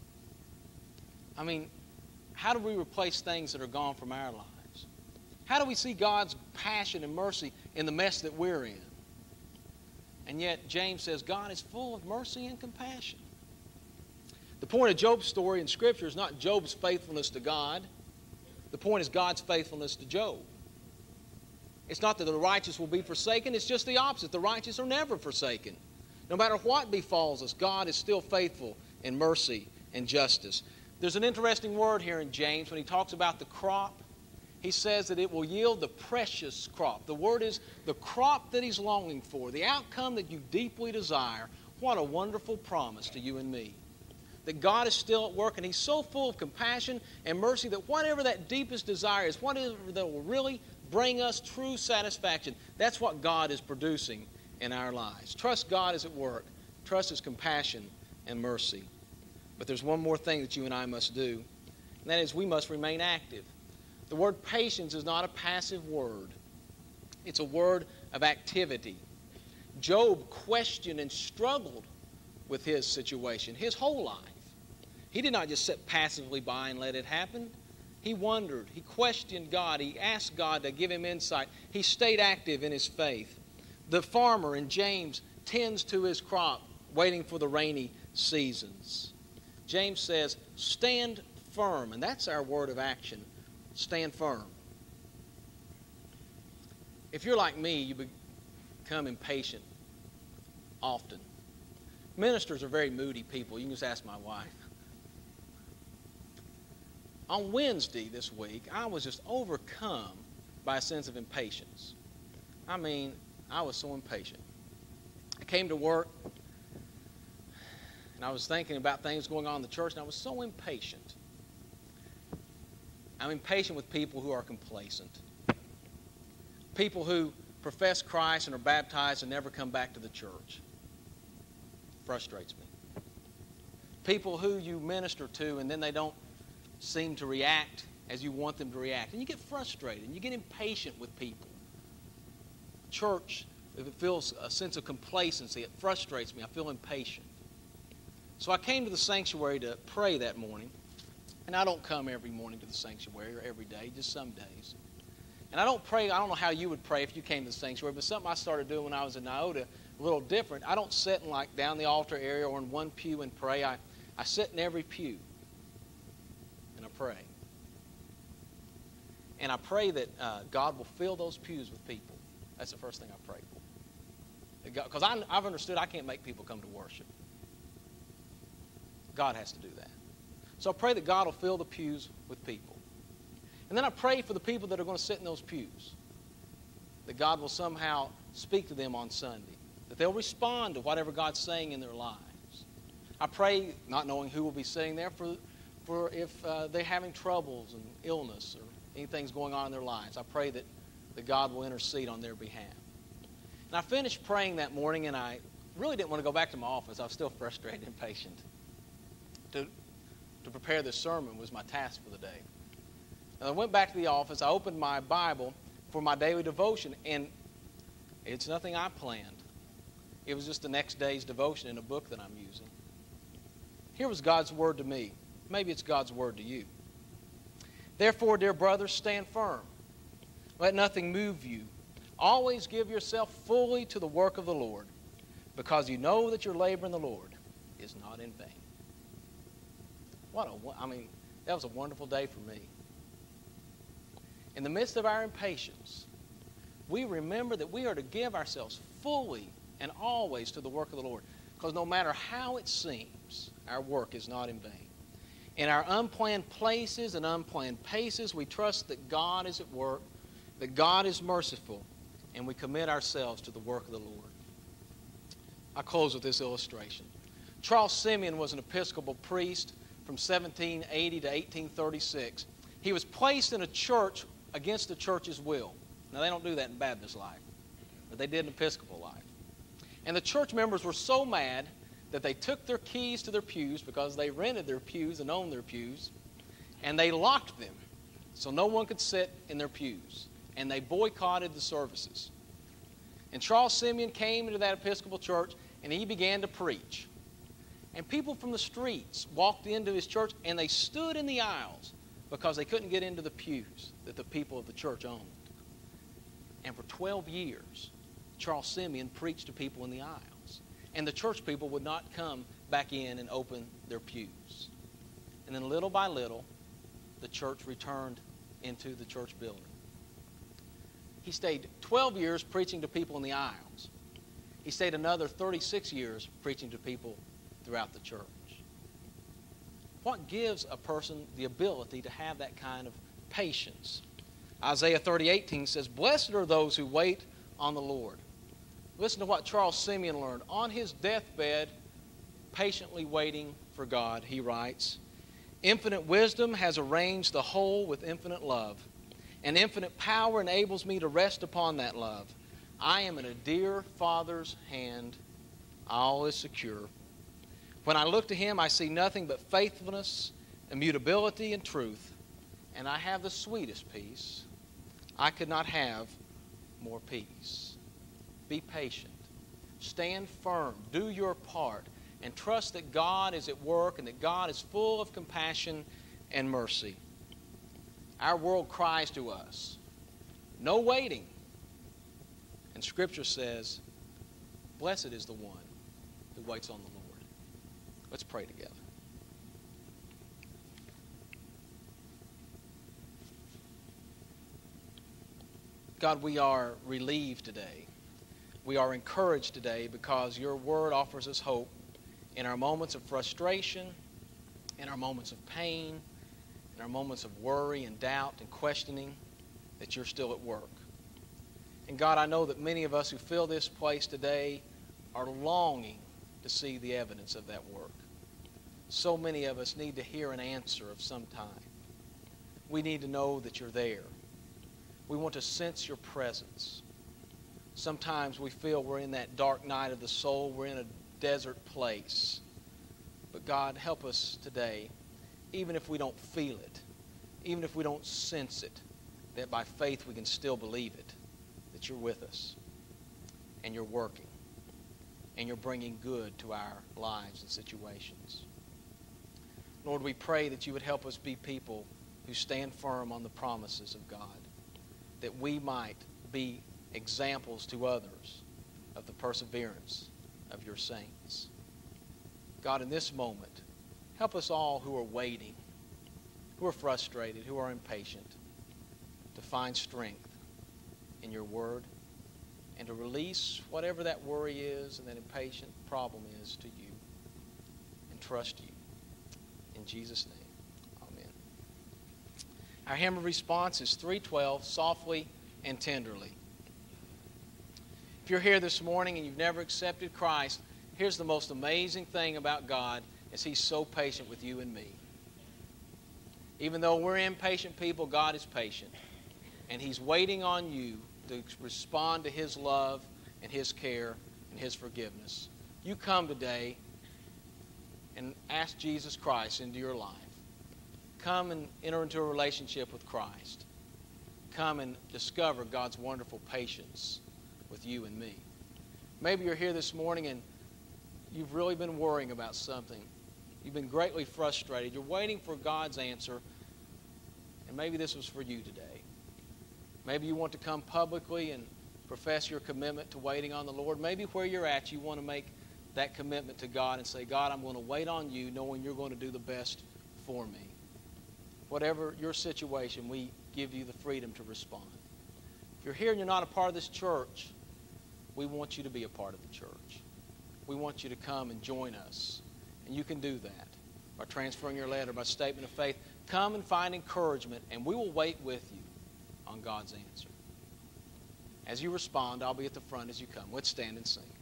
I mean, how do we replace things that are gone from our lives? How do we see God's passion and mercy in the mess that we're in? And yet James says God is full of mercy and compassion. The point of Job's story in Scripture is not Job's faithfulness to God. The point is God's faithfulness to Job. It's not that the righteous will be forsaken. It's just the opposite. The righteous are never forsaken. No matter what befalls us, God is still faithful in mercy and justice. There's an interesting word here in James when he talks about the crop. He says that it will yield the precious crop. The word is the crop that he's longing for, the outcome that you deeply desire. What a wonderful promise to you and me. That God is still at work, and he's so full of compassion and mercy that whatever that deepest desire is, whatever that will really bring us true satisfaction, that's what God is producing in our lives. Trust God is at work. Trust his compassion and mercy. But there's one more thing that you and I must do, and that is we must remain active. The word patience is not a passive word. It's a word of activity. Job questioned and struggled with his situation his whole life. He did not just sit passively by and let it happen. He wondered. He questioned God. He asked God to give him insight. He stayed active in his faith. The farmer in James tends to his crop, waiting for the rainy seasons. James says, stand firm. And that's our word of action. Stand firm. If you're like me, you become impatient often. Ministers are very moody people. You can just ask my wife. On Wednesday this week, I was just overcome by a sense of impatience. I mean, I was so impatient. I came to work, and I was thinking about things going on in the church, and I was so impatient. I'm impatient with people who are complacent. People who profess Christ and are baptized and never come back to the church. Frustrates me. People who you minister to and then they don't seem to react as you want them to react. And you get frustrated and you get impatient with people. Church, if it feels a sense of complacency, it frustrates me. I feel impatient. So I came to the sanctuary to pray that morning. And I don't come every morning to the sanctuary or every day, just some days. And I don't pray, I don't know how you would pray if you came to the sanctuary, but something I started doing when I was in Iota, a little different. I don't sit in like down the altar area or in one pew and pray. I, I sit in every pew and I pray. And I pray that uh, God will fill those pews with people. That's the first thing I pray for. Because I've understood I can't make people come to worship. God has to do that. So I pray that God will fill the pews with people. And then I pray for the people that are going to sit in those pews, that God will somehow speak to them on Sunday, that they'll respond to whatever God's saying in their lives. I pray, not knowing who will be sitting there, for, for if uh, they're having troubles and illness or anything's going on in their lives. I pray that, that God will intercede on their behalf. And I finished praying that morning, and I really didn't want to go back to my office. I was still frustrated and impatient. To, to prepare this sermon was my task for the day. And I went back to the office. I opened my Bible for my daily devotion, and it's nothing I planned. It was just the next day's devotion in a book that I'm using. Here was God's word to me. Maybe it's God's word to you. Therefore, dear brothers, stand firm. Let nothing move you. Always give yourself fully to the work of the Lord, because you know that your labor in the Lord is not in vain. What a, I mean, that was a wonderful day for me. In the midst of our impatience, we remember that we are to give ourselves fully and always to the work of the Lord, because no matter how it seems, our work is not in vain. In our unplanned places and unplanned paces, we trust that God is at work, that God is merciful, and we commit ourselves to the work of the Lord. I'll close with this illustration. Charles Simeon was an Episcopal priest from seventeen eighty to eighteen thirty-six. He was placed in a church against the church's will. Now, they don't do that in Baptist life, but they did in Episcopal life. And the church members were so mad that they took their keys to their pews, because they rented their pews and owned their pews, and they locked them so no one could sit in their pews. And they boycotted the services. And Charles Simeon came into that Episcopal church, and he began to preach. And people from the streets walked into his church, and they stood in the aisles because they couldn't get into the pews that the people of the church owned. And for twelve years, Charles Simeon preached to people in the aisles. And the church people would not come back in and open their pews. And then little by little, the church returned into the church building. He stayed twelve years preaching to people in the aisles. He stayed another thirty-six years preaching to people throughout the church. What gives a person the ability to have that kind of patience? Isaiah thirty eighteen says, "Blessed are those who wait on the Lord." Listen to what Charles Simeon learned. On his deathbed, patiently waiting for God, he writes, "Infinite wisdom has arranged the whole with infinite love, and infinite power enables me to rest upon that love. I am in a dear Father's hand. All is secure. When I look to him, I see nothing but faithfulness, immutability, and truth, and I have the sweetest peace. I could not have more peace." Be patient. Stand firm. Do your part. And trust that God is at work and that God is full of compassion and mercy. Our world cries to us, "No waiting." And Scripture says, "Blessed is the one who waits on the Lord." Let's pray together. God, we are relieved today. We are encouraged today because your word offers us hope in our moments of frustration, in our moments of pain, in our moments of worry and doubt and questioning, that you're still at work. And God, I know that many of us who fill this place today are longing to see the evidence of that work. So many of us need to hear an answer of some kind. We need to know that you're there. We want to sense your presence. Sometimes we feel we're in that dark night of the soul. We're in a desert place. But God, help us today, even if we don't feel it, even if we don't sense it, that by faith we can still believe it, that you're with us and you're working and you're bringing good to our lives and situations. Lord, we pray that you would help us be people who stand firm on the promises of God, that we might be examples to others of the perseverance of your saints. God, in this moment, help us all who are waiting, who are frustrated, who are impatient, to find strength in your word and to release whatever that worry is and that impatient problem is to you and trust you. In Jesus' name, amen. Our hymn of response is three twelve, Softly and Tenderly. If you're here this morning and you've never accepted Christ, here's the most amazing thing about God is He's so patient with you and me. Even though we're impatient people, God is patient. And He's waiting on you to respond to His love and His care and His forgiveness. You come today and ask Jesus Christ into your life. Come and enter into a relationship with Christ. Come and discover God's wonderful patience with you and me. Maybe you're here this morning and you've really been worrying about something. You've been greatly frustrated. You're waiting for God's answer, and maybe this was for you today. Maybe you want to come publicly and profess your commitment to waiting on the Lord. Maybe where you're at, you want to make that commitment to God and say, God, I'm going to wait on you knowing you're going to do the best for me. Whatever your situation, we give you the freedom to respond. If you're here and you're not a part of this church, we want you to be a part of the church. We want you to come and join us. And you can do that by transferring your letter, by statement of faith. Come and find encouragement, and we will wait with you on God's answer. As you respond, I'll be at the front as you come. Let's stand and sing.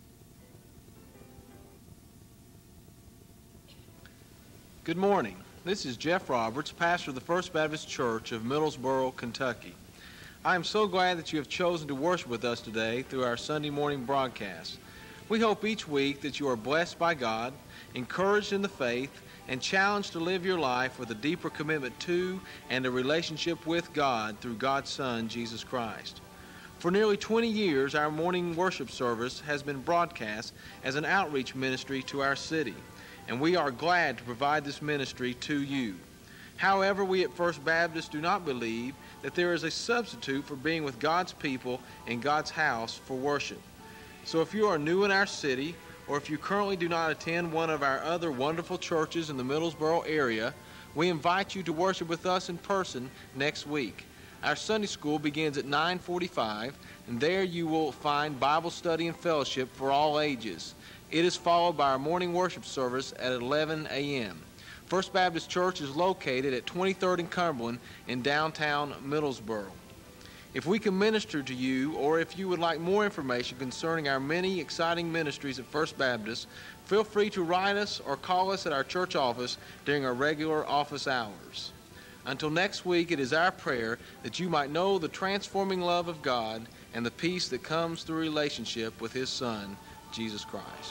Good morning. This is Jeff Roberts, pastor of the First Baptist Church of Middlesboro, Kentucky. I am so glad that you have chosen to worship with us today through our Sunday morning broadcast. We hope each week that you are blessed by God, encouraged in the faith, and challenged to live your life with a deeper commitment to and a relationship with God through God's Son, Jesus Christ. For nearly twenty years, our morning worship service has been broadcast as an outreach ministry to our city, and we are glad to provide this ministry to you. However, we at First Baptist do not believe that there is a substitute for being with God's people in God's house for worship. So if you are new in our city, or if you currently do not attend one of our other wonderful churches in the Middlesboro area, we invite you to worship with us in person next week. Our Sunday school begins at nine forty-five, and there you will find Bible study and fellowship for all ages. It is followed by our morning worship service at eleven a.m. First Baptist Church is located at twenty-third and Cumberland in downtown Middlesboro. If we can minister to you, or if you would like more information concerning our many exciting ministries at First Baptist, feel free to write us or call us at our church office during our regular office hours. Until next week, it is our prayer that you might know the transforming love of God and the peace that comes through relationship with His Son, Jesus Christ.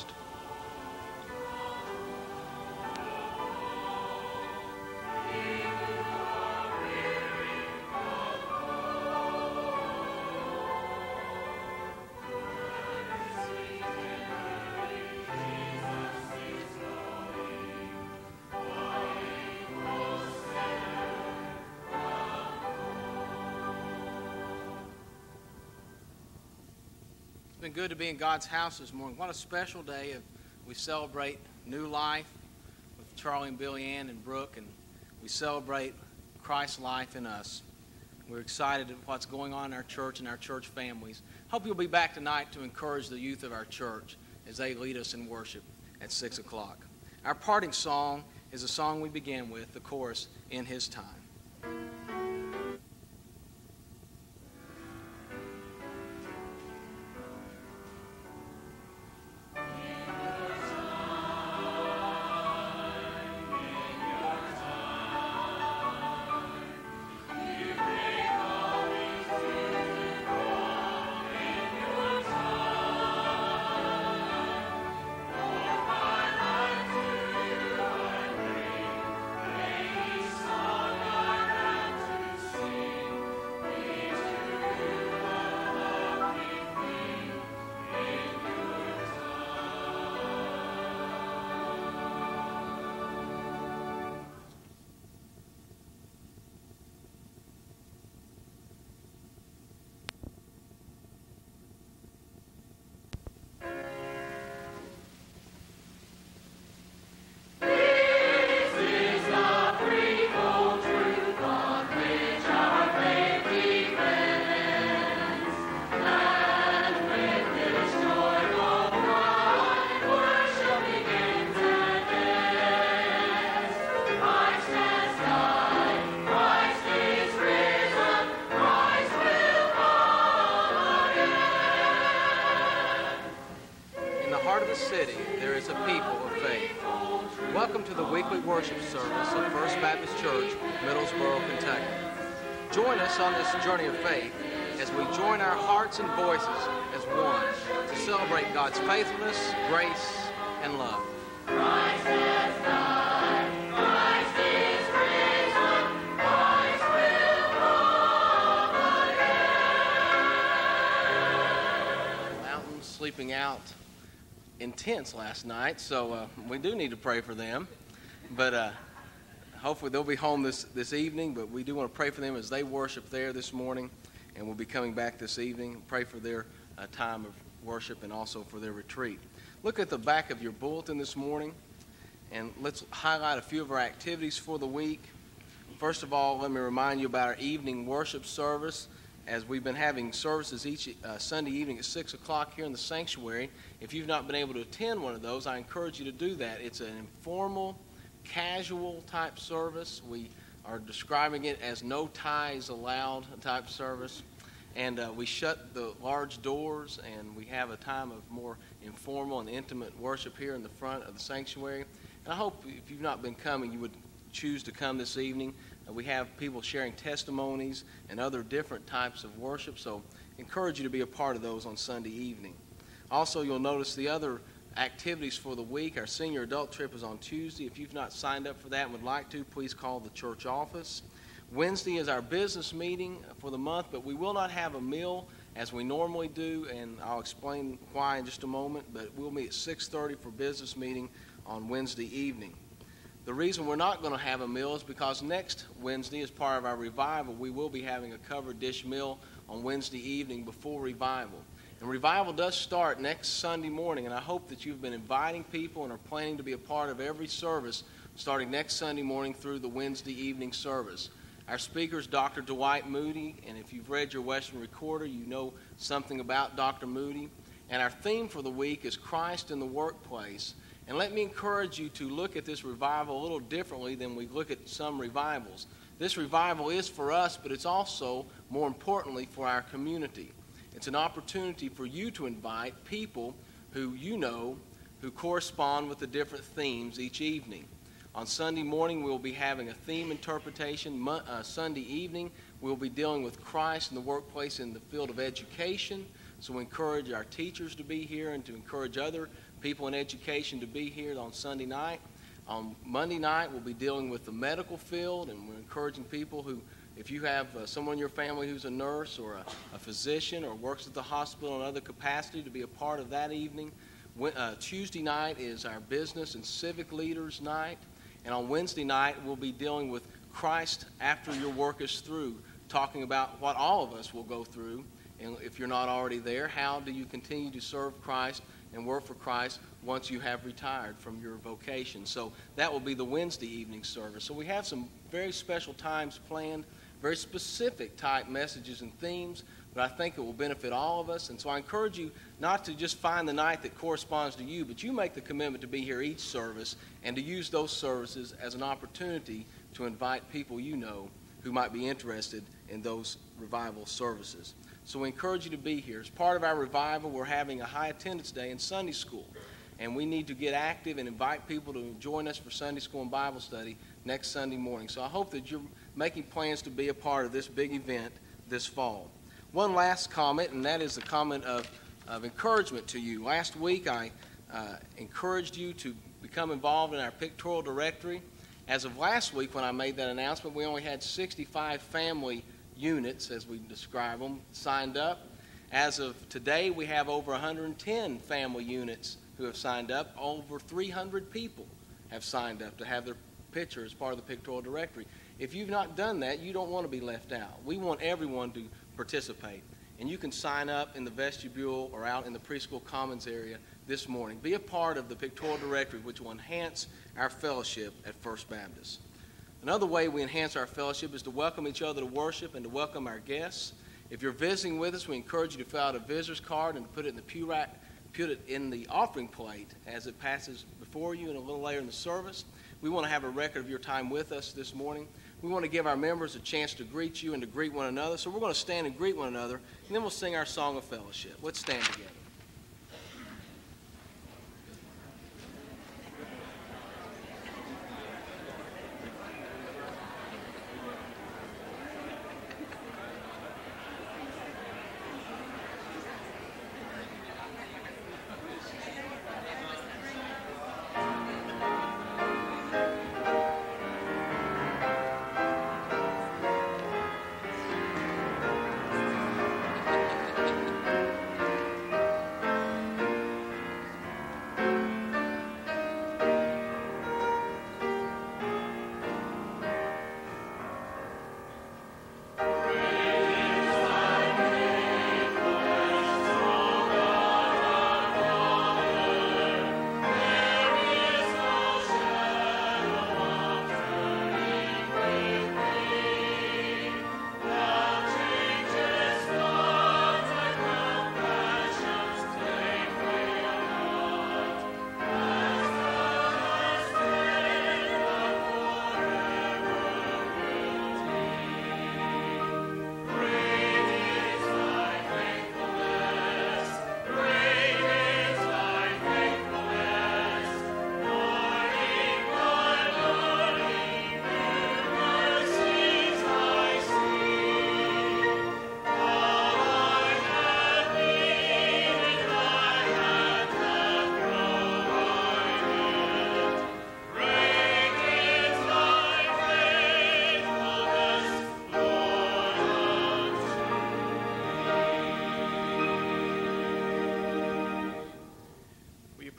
It's been good to be in God's house this morning. What a special day. Of, we celebrate new life with Charlie and Billy Ann and Brooke, and we celebrate Christ's life in us. We're excited at what's going on in our church and our church families. Hope you'll be back tonight to encourage the youth of our church as they lead us in worship at six o'clock. Our parting song is a song we began with, the chorus, In His Time. heart of the city, there is a people of faith. Welcome to the weekly worship service of First Baptist Church, Middlesboro, Kentucky. Join us on this journey of faith as we join our hearts and voices as one to celebrate God's faithfulness, grace, and love. Christ has died, Christ is risen, Christ will come again. Mountains sleeping out in tents last night, so uh, we do need to pray for them. But uh, hopefully they'll be home this, this evening, but we do want to pray for them as they worship there this morning, and we'll be coming back this evening. Pray for their uh, time of worship and also for their retreat. Look at the back of your bulletin this morning, and let's highlight a few of our activities for the week. First of all, let me remind you about our evening worship service, as we've been having services each uh, Sunday evening at six o'clock here in the sanctuary. If you've not been able to attend one of those, I encourage you to do that. It's an informal, casual type service. We are describing it as no ties allowed type service. And uh, we shut the large doors, and we have a time of more informal and intimate worship here in the front of the sanctuary. And I hope if you've not been coming, you would choose to come this evening. Uh, we have people sharing testimonies and other different types of worship, so I encourage you to be a part of those on Sunday evening. Also, you'll notice the other activities for the week. Our senior adult trip is on Tuesday. If you've not signed up for that and would like to, please call the church office. Wednesday is our business meeting for the month, but we will not have a meal as we normally do, and I'll explain why in just a moment, but we'll meet at six thirty for business meeting on Wednesday evening. The reason we're not going to have a meal is because next Wednesday, as part of our revival, we will be having a covered dish meal on Wednesday evening before revival. And revival does start next Sunday morning, and I hope that you've been inviting people and are planning to be a part of every service starting next Sunday morning through the Wednesday evening service. Our speaker is Doctor Dwight Moody, and if you've read your Western Recorder, you know something about Doctor Moody. And our theme for the week is Christ in the Workplace. And let me encourage you to look at this revival a little differently than we look at some revivals. This revival is for us, but it's also, more importantly, for our community. It's an opportunity for you to invite people who you know who correspond with the different themes each evening. On Sunday morning, we'll be having a theme interpretation. Mo- uh, Sunday evening, we'll be dealing with Christ in the workplace in the field of education. So we encourage our teachers to be here and to encourage other people in education to be here on Sunday night. On Monday night, we'll be dealing with the medical field, and we're encouraging people who, if you have uh, someone in your family who's a nurse or a, a physician or works at the hospital in other capacity, to be a part of that evening. When, uh, Tuesday night is our business and civic leaders night. And on Wednesday night, we'll be dealing with Christ after your work is through, talking about what all of us will go through. And if you're not already there, how do you continue to serve Christ and work for Christ once you have retired from your vocation? So that will be the Wednesday evening service. So we have some very special times planned, very specific type messages and themes, but I think it will benefit all of us. And so I encourage you not to just find the night that corresponds to you, but you make the commitment to be here each service and to use those services as an opportunity to invite people you know who might be interested in those revival services. So we encourage you to be here. As part of our revival, we're having a high attendance day in Sunday school, and we need to get active and invite people to join us for Sunday school and Bible study next Sunday morning. So I hope that you're making plans to be a part of this big event this fall. One last comment, and that is a comment of, of encouragement to you. Last week, I uh, encouraged you to become involved in our pictorial directory. As of last week, when I made that announcement, we only had sixty-five family units, as we describe them, signed up. As of today, we have over one hundred ten family units who have signed up. Over three hundred people have signed up to have their picture as part of the pictorial directory. If you've not done that, you don't want to be left out. We want everyone to participate. And you can sign up in the vestibule or out in the preschool commons area this morning. Be a part of the pictorial directory, which will enhance our fellowship at First Baptist. Another way we enhance our fellowship is to welcome each other to worship and to welcome our guests. If you're visiting with us, we encourage you to fill out a visitor's card and to put it in the pew rack, put it in the offering plate as it passes before you and a little later in the service. We want to have a record of your time with us this morning. We want to give our members a chance to greet you and to greet one another. So we're going to stand and greet one another, and then we'll sing our song of fellowship. Let's stand together.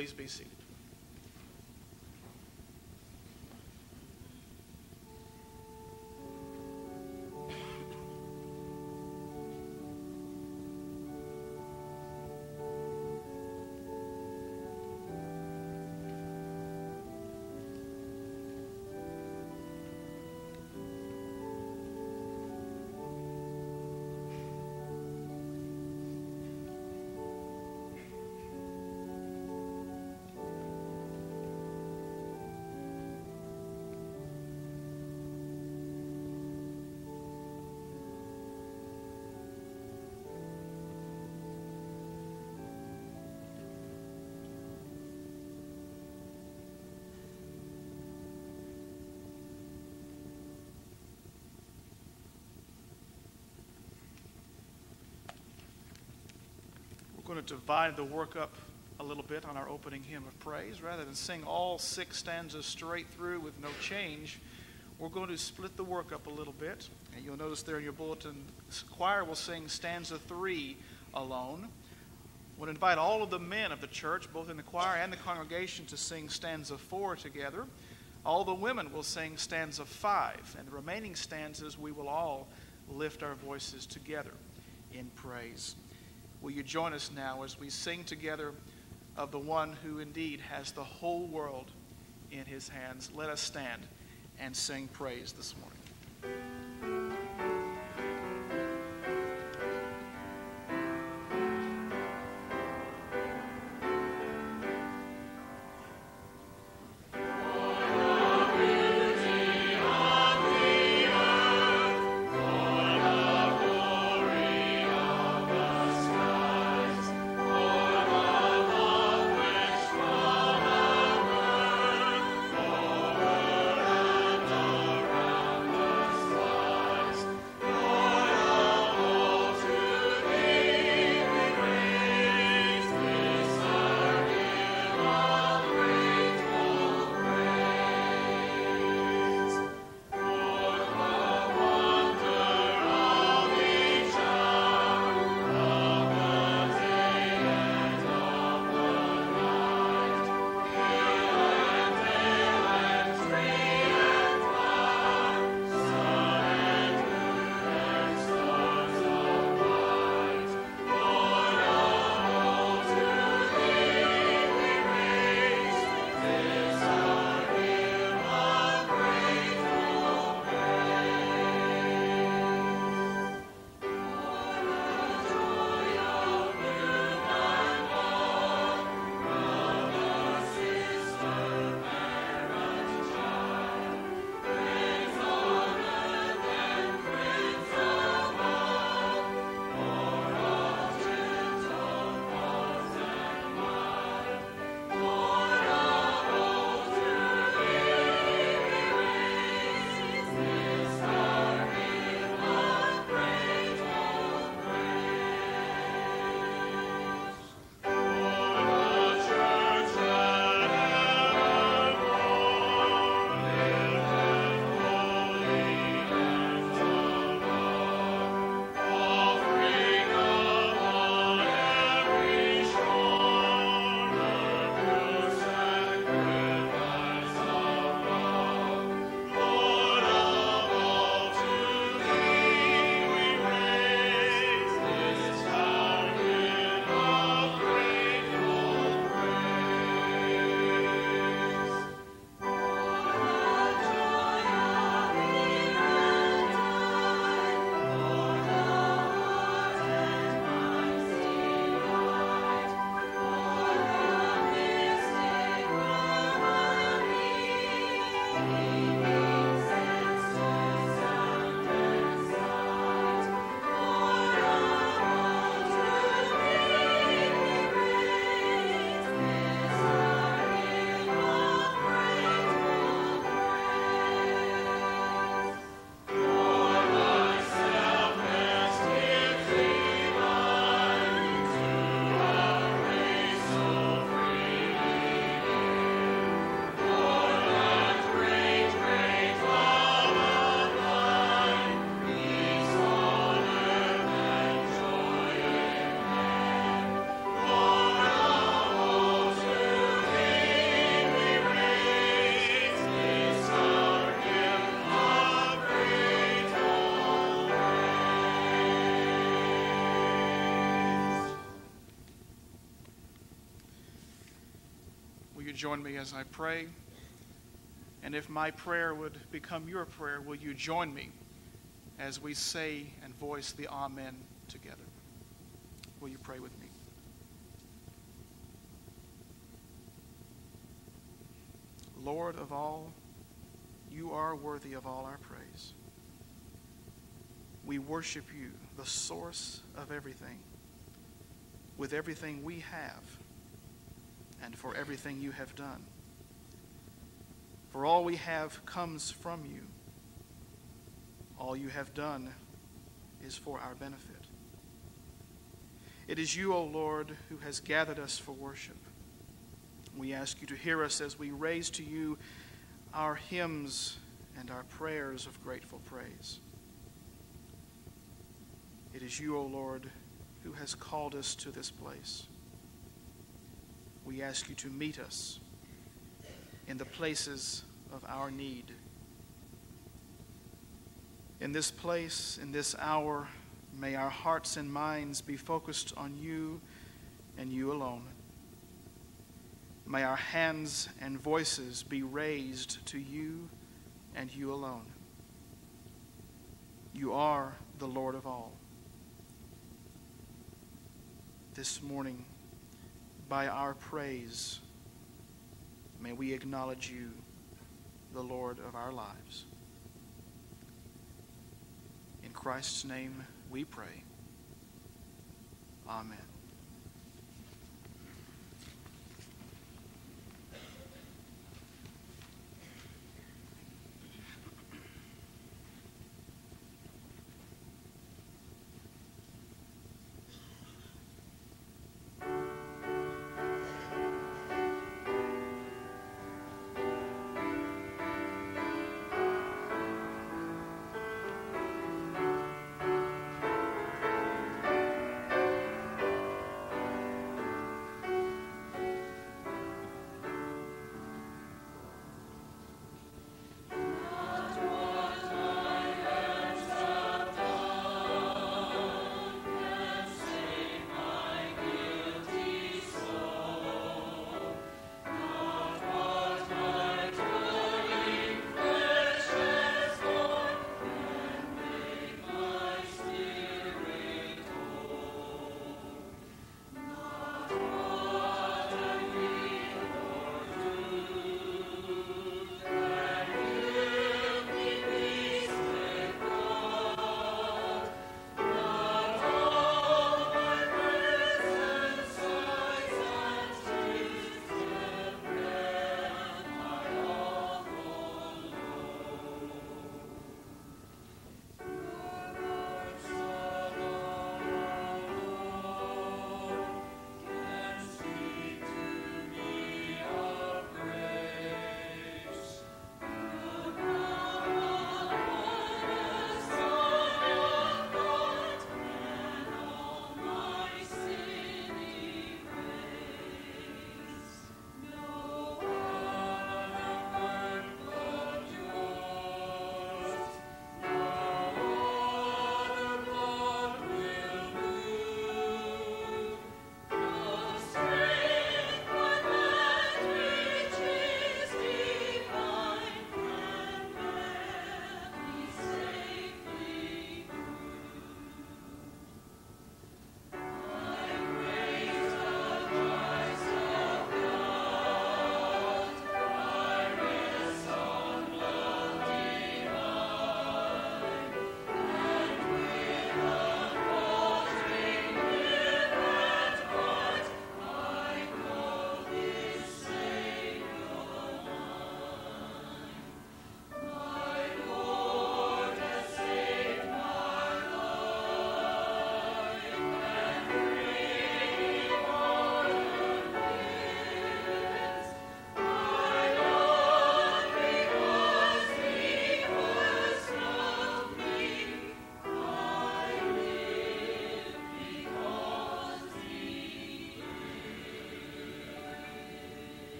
Please be seated. We're going to divide the work up a little bit on our opening hymn of praise. Rather than sing all six stanzas straight through with no change, we're going to split the work up a little bit. And you'll notice there in your bulletin, the choir will sing stanza three alone. We'll invite all of the men of the church, both in the choir and the congregation, to sing stanza four together. All the women will sing stanza five, and the remaining stanzas we will all lift our voices together in praise. Will you join us now as we sing together of the one who indeed has the whole world in his hands? Let us stand and sing praise this morning. Around us you join me as I pray? And if my prayer would become your prayer, will you join me as we say and voice the Amen together? Will you pray with me? Lord of all, you are worthy of all our praise. We worship you, the source of everything, with everything we have, and for everything you have done. For all we have comes from you. All you have done is for our benefit. It is you, O Lord, who has gathered us for worship. We ask you to hear us as we raise to you our hymns and our prayers of grateful praise. It is you, O Lord, who has called us to this place. We ask you to meet us in the places of our need. In this place, in this hour, may our hearts and minds be focused on you and you alone. May our hands and voices be raised to you and you alone. You are the Lord of all. This morning, by our praise, may we acknowledge you, the Lord of our lives. In Christ's name we pray. Amen.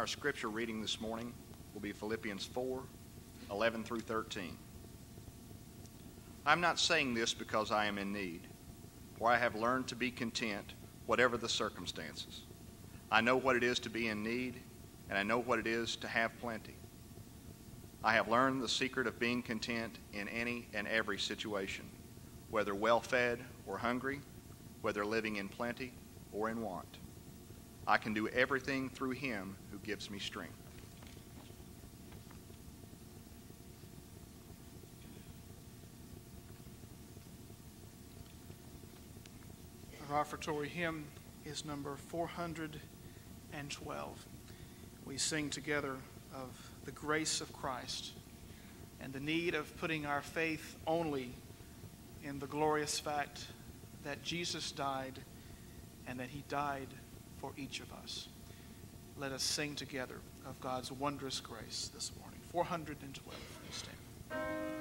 Our scripture reading this morning will be Philippians four, eleven through thirteen. I'm not saying this because I am in need, for I have learned to be content, whatever the circumstances. I know what it is to be in need, and I know what it is to have plenty. I have learned the secret of being content in any and every situation, whether well-fed or hungry, whether living in plenty or in want. I can do everything through him who gives me strength. Our offertory hymn is number four hundred twelve. We sing together of the grace of Christ and the need of putting our faith only in the glorious fact that Jesus died and that he died for each of us. Let us sing together of God's wondrous grace this morning. four hundred twelve. Please stand.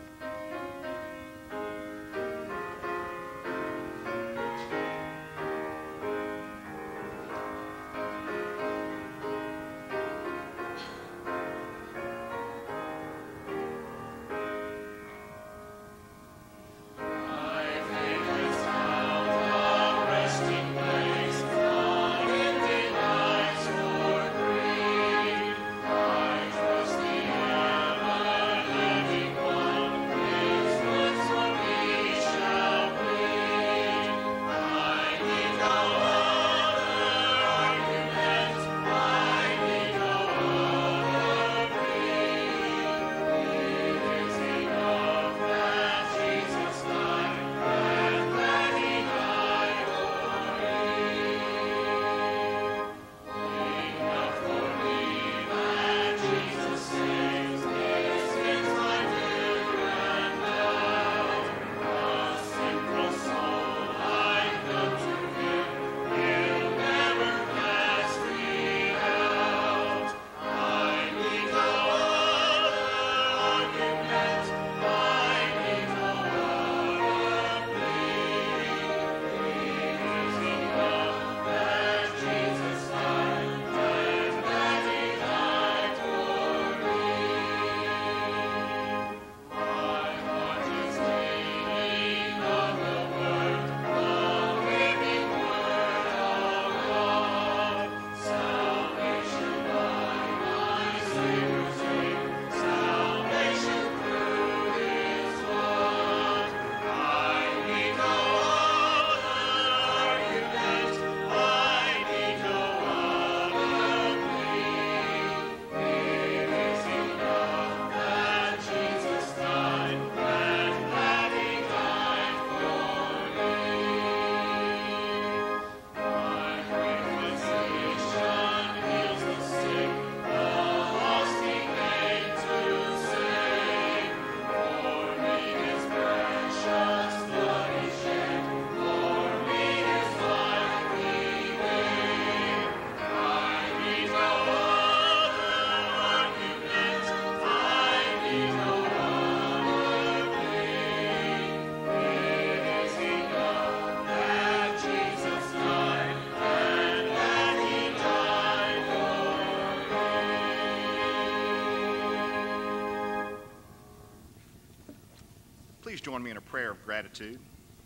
Please join me in a prayer of gratitude.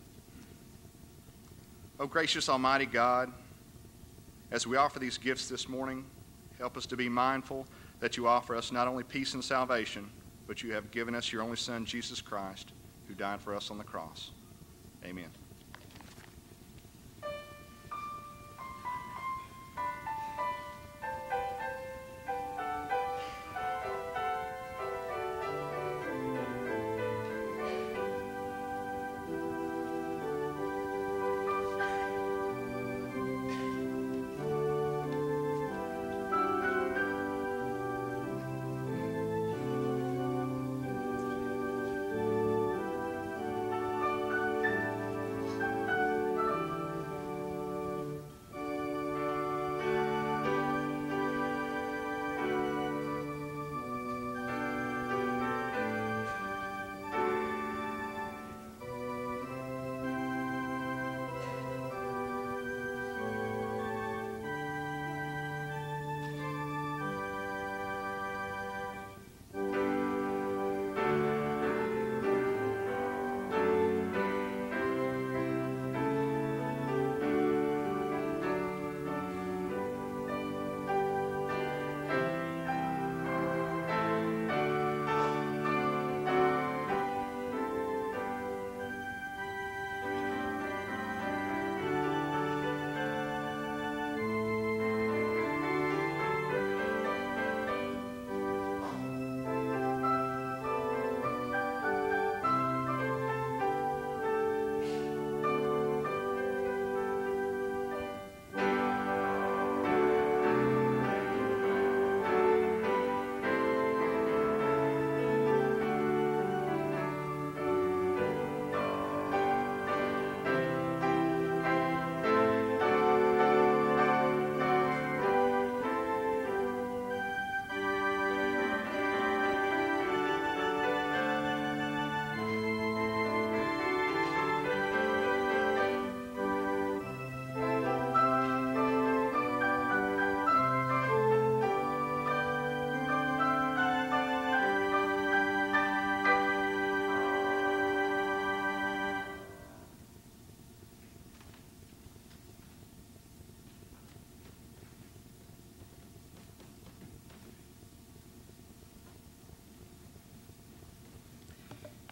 Oh, gracious Almighty God, as we offer these gifts this morning, help us to be mindful that you offer us not only peace and salvation, but you have given us your only Son, Jesus Christ, who died for us on the cross. Amen.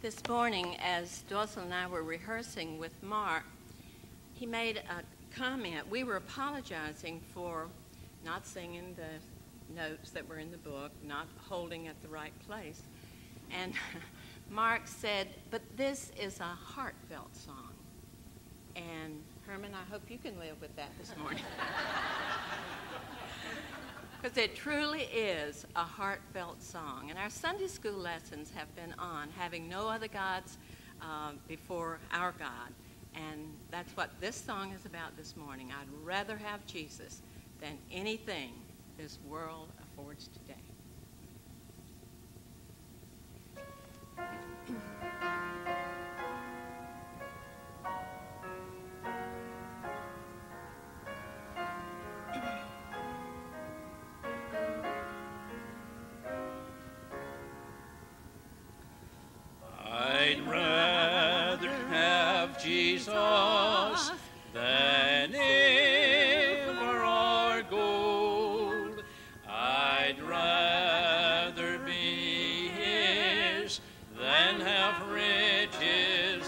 This morning, as Dorsel and I were rehearsing with Mark, he made a comment. We were apologizing for not singing the notes that were in the book, not holding at the right place. And Mark said, but this is a heartfelt song. And Herman, I hope you can live with that this morning. Because it truly is a heartfelt song. And our Sunday school lessons have been on having no other gods uh, before our God. And that's what this song is about this morning. I'd rather have Jesus than anything this world affords today. I'd rather have Jesus than ever or gold. I'd rather be His than have riches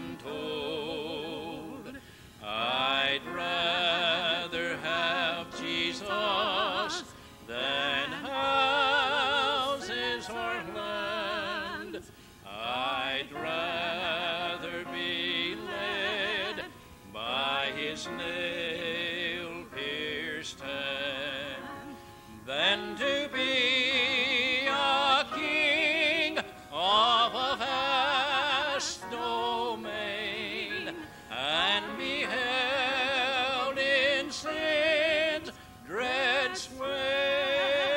untold. I'd rather have Jesus than houses or land. I'd rather be led by His nail-pierced hand than to be a king of a vast domain and be held in sin's dread sway.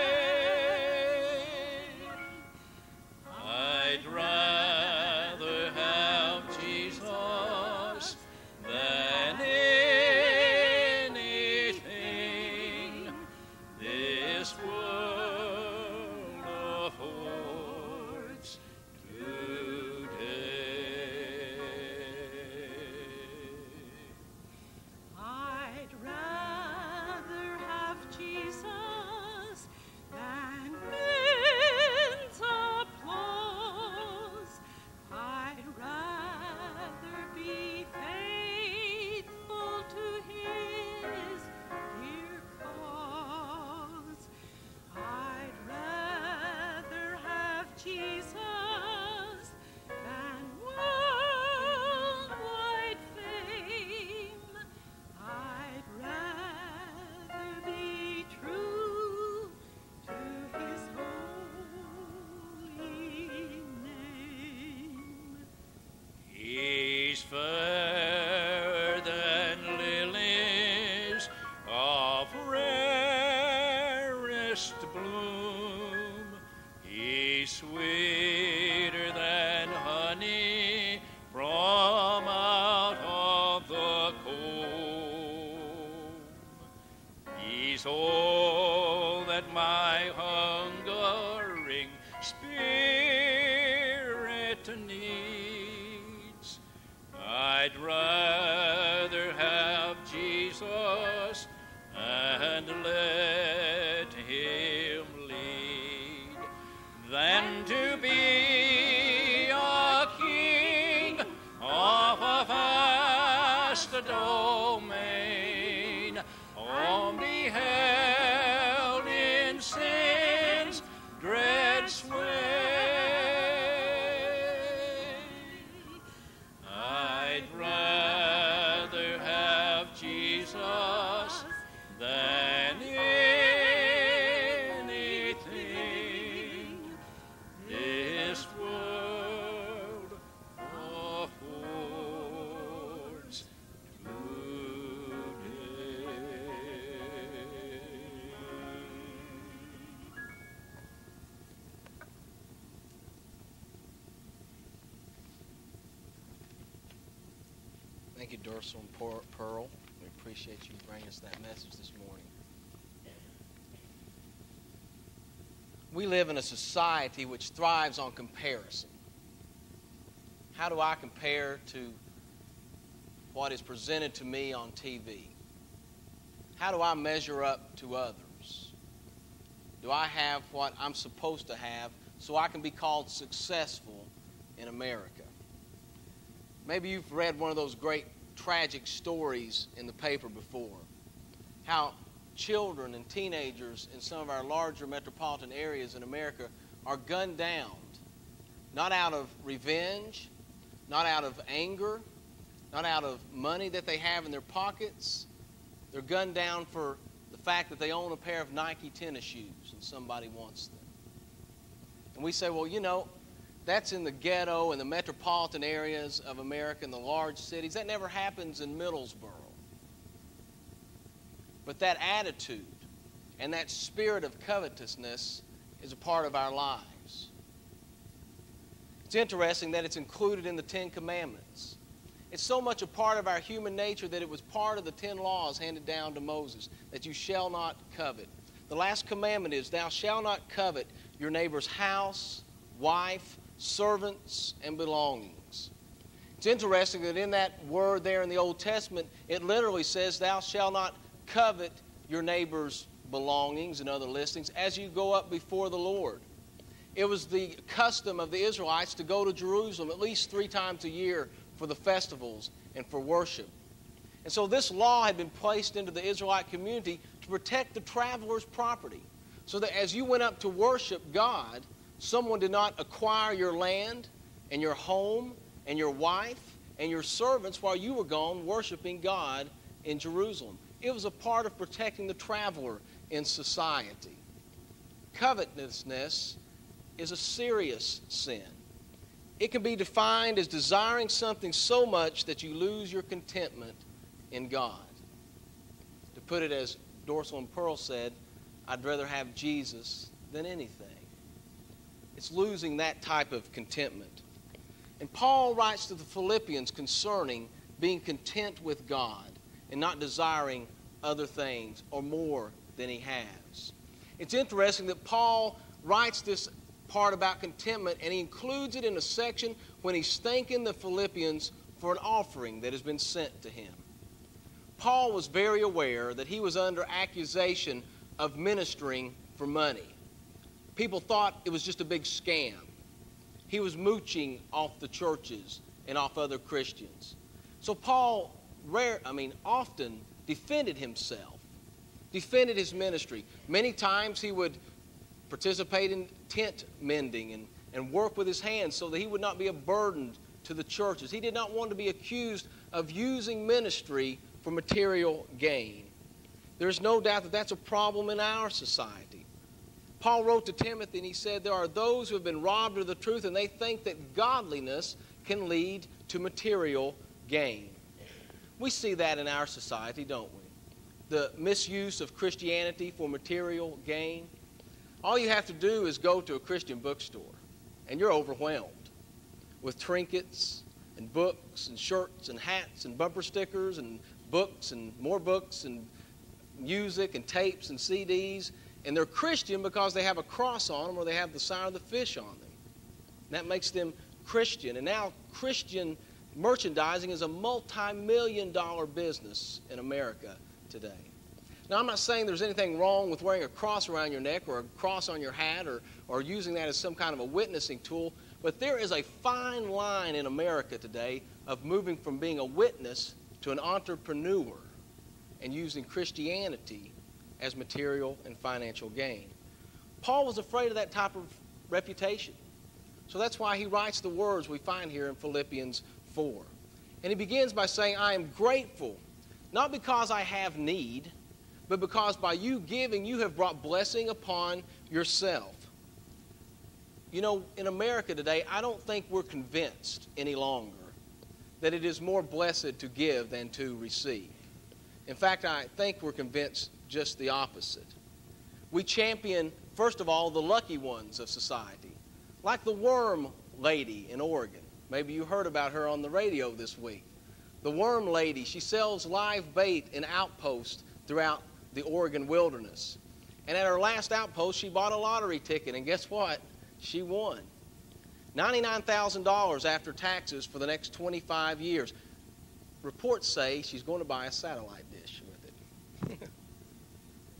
I'd rather have Jesus than anything this world affords today. I'd rather have Jesus than men's applause. I'd rather be faithful to His dear cause. I'd rather have Jesus than worldwide fame. I'd rather be true to His holy name. He's fairer than lilies of rarest bloom. He's sweeter than honey from out of the comb. He's all that my hungering spirit needs. I'd rather have Jesus and let Him lead than to be a king of a vast domain, only held in sin's dread sway. I'd rather have Jesus than anything this world affords today. Thank you, Dorsel and Por- Pearl. We appreciate you bringing us that message this morning. We live in a society which thrives on comparison. How do I compare to what is presented to me on T V? How do I measure up to others? Do I have what I'm supposed to have so I can be called successful in America. Maybe you've read one of those great tragic stories in the paper before, how children and teenagers in some of our larger metropolitan areas in America are gunned down, not out of revenge, not out of anger, not out of money that they have in their pockets. They're gunned down for the fact that they own a pair of Nike tennis shoes and somebody wants them. And we say, well, you know, that's in the ghetto and the metropolitan areas of America and the large cities. That never happens in Middlesboro. But that attitude and that spirit of covetousness is a part of our lives. It's interesting that it's included in the Ten Commandments. It's so much a part of our human nature that it was part of the ten laws handed down to Moses, that you shall not covet. The last commandment is, thou shalt not covet your neighbor's house, wife, servants, and belongings. It's interesting that in that word there in the Old Testament, it literally says, thou shalt not covet your neighbor's belongings and other listings as you go up before the Lord. It was the custom of the Israelites to go to Jerusalem at least three times a year for the festivals and for worship. And so this law had been placed into the Israelite community to protect the traveler's property, so that as you went up to worship God, someone did not acquire your land and your home and your wife and your servants while you were gone worshiping God in Jerusalem. It was a part of protecting the traveler in society. Covetousness is a serious sin. It can be defined as desiring something so much that you lose your contentment in God. To put it as Dorsal and Pearl said, I'd rather have Jesus than anything. It's losing that type of contentment. And Paul writes to the Philippians concerning being content with God and not desiring other things or more than he has. It's interesting that Paul writes this part about contentment, and he includes it in a section when he's thanking the Philippians for an offering that has been sent to him. Paul was very aware that he was under accusation of ministering for money. People thought it was just a big scam. He was mooching off the churches and off other Christians. So Paul, rare, I mean, often defended himself, defended his ministry. Many times he would participate in tent mending and, and work with his hands so that he would not be a burden to the churches. He did not want to be accused of using ministry for material gain. There's no doubt that that's a problem in our society. Paul wrote to Timothy and he said, there are those who have been robbed of the truth and they think that godliness can lead to material gain. We see that in our society, don't we? The misuse of Christianity for material gain. All you have to do is go to a Christian bookstore and you're overwhelmed with trinkets and books and shirts and hats and bumper stickers and books and more books and music and tapes and C Ds. And they're Christian because they have a cross on them or they have the sign of the fish on them. And that makes them Christian. And now Christian merchandising is a multi-million dollar business in America today. Now, I'm not saying there's anything wrong with wearing a cross around your neck or a cross on your hat or, or using that as some kind of a witnessing tool, but there is a fine line in America today of moving from being a witness to an entrepreneur and using Christianity as material and financial gain. Paul was afraid of that type of reputation. So that's why he writes the words we find here in Philippians four. And he begins by saying, I am grateful, not because I have need, but because by you giving, you have brought blessing upon yourself. You know, in America today, I don't think we're convinced any longer that it is more blessed to give than to receive. In fact, I think we're convinced just the opposite. We champion, first of all, the lucky ones of society, like the worm lady in Oregon. Maybe you heard about her on the radio this week. The worm lady, she sells live bait in outposts throughout the Oregon wilderness. And at her last outpost, she bought a lottery ticket, and guess what? She won. ninety-nine thousand dollars after taxes for the next twenty-five years. Reports say she's going to buy a satellite dish with it.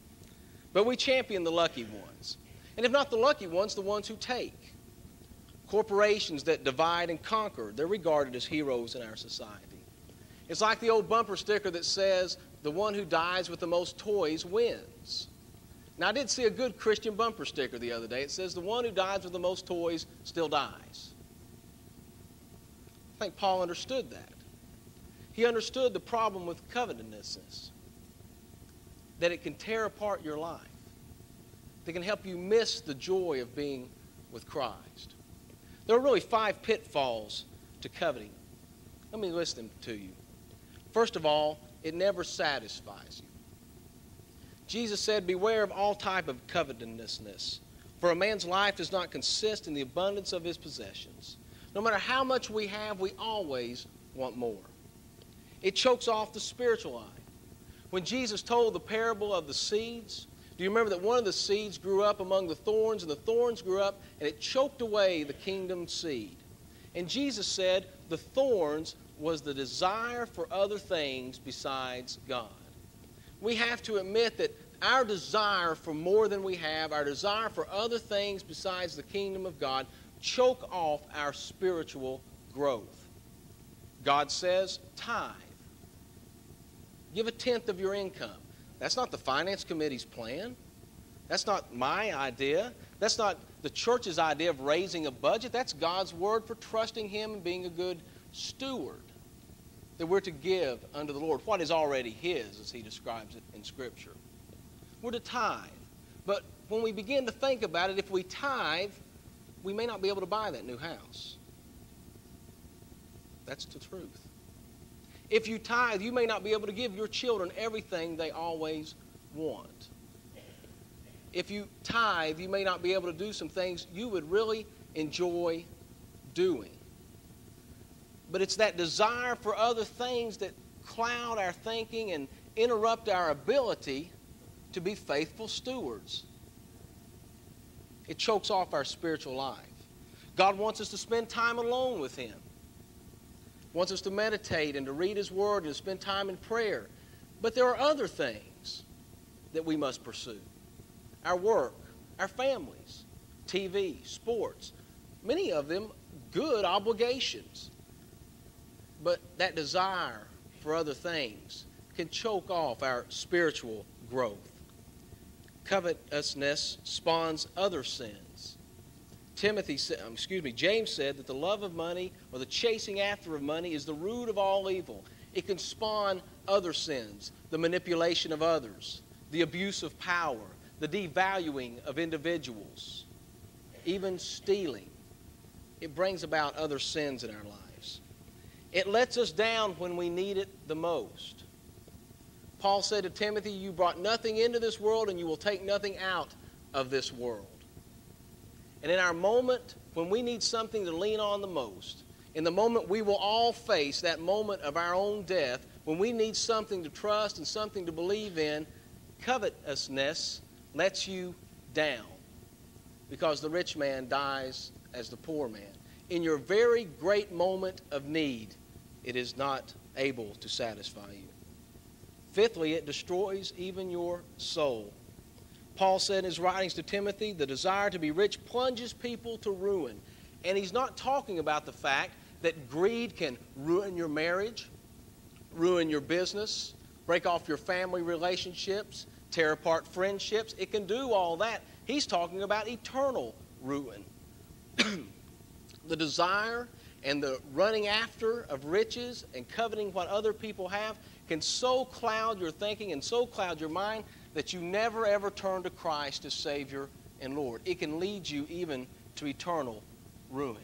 But we champion the lucky ones. And if not the lucky ones, the ones who take. Of Corporations that divide and conquer, they're regarded as heroes in our society. It's like the old bumper sticker that says, the one who dies with the most toys wins. Now, I did see a good Christian bumper sticker the other day. It says, the one who dies with the most toys still dies. I think Paul understood that. He understood the problem with covetousness, that it can tear apart your life, that can help you miss the joy of being with Christ. There are really five pitfalls to coveting. Let me list them to you. First of all, it never satisfies you. Jesus said, beware of all type of covetousness, for a man's life does not consist in the abundance of his possessions. No matter how much we have, we always want more. It chokes off the spiritual life. When Jesus told the parable of the seeds, do you remember that one of the seeds grew up among the thorns, and the thorns grew up, and it choked away the kingdom seed? And Jesus said the thorns was the desire for other things besides God. We have to admit that our desire for more than we have, our desire for other things besides the kingdom of God, choke off our spiritual growth. God says, tithe. Give a tenth of your income. That's not the finance committee's plan. That's not my idea. That's not the church's idea of raising a budget. That's God's word for trusting Him and being a good steward. That we're to give unto the Lord what is already His, as He describes it in Scripture. We're to tithe. But when we begin to think about it, if we tithe, we may not be able to buy that new house. That's the truth. If you tithe, you may not be able to give your children everything they always want. If you tithe, you may not be able to do some things you would really enjoy doing. But it's that desire for other things that cloud our thinking and interrupt our ability to be faithful stewards. It chokes off our spiritual life. God wants us to spend time alone with Him. Wants us to meditate and to read His Word and to spend time in prayer. But there are other things that we must pursue. Our work, our families, T V, sports, many of them good obligations. But that desire for other things can choke off our spiritual growth. Covetousness spawns other sins. Timothy, excuse me, James said that the love of money or the chasing after of money is the root of all evil. It can spawn other sins, the manipulation of others, the abuse of power, the devaluing of individuals, even stealing. It brings about other sins in our lives. It lets us down when we need it the most. Paul said to Timothy, you brought nothing into this world and you will take nothing out of this world. And in our moment when we need something to lean on the most, in the moment we will all face that moment of our own death, when we need something to trust and something to believe in, covetousness lets you down because the rich man dies as the poor man. In your very great moment of need, it is not able to satisfy you. Fifthly, it destroys even your soul. Paul said in his writings to Timothy, the desire to be rich plunges people to ruin. And he's not talking about the fact that greed can ruin your marriage, ruin your business, break off your family relationships, tear apart friendships. It can do all that. He's talking about eternal ruin. The desire and the running after of riches and coveting what other people have can so cloud your thinking and so cloud your mind that you never ever turn to Christ as Savior and Lord. It can lead you even to eternal ruin.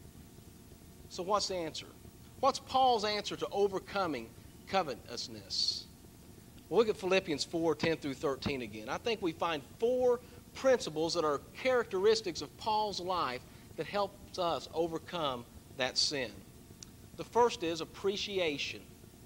So what's the answer? What's Paul's answer to overcoming covetousness? Well, look at Philippians four, ten through thirteen again. I think we find four principles that are characteristics of Paul's life that helps us overcome that sin. The first is appreciation.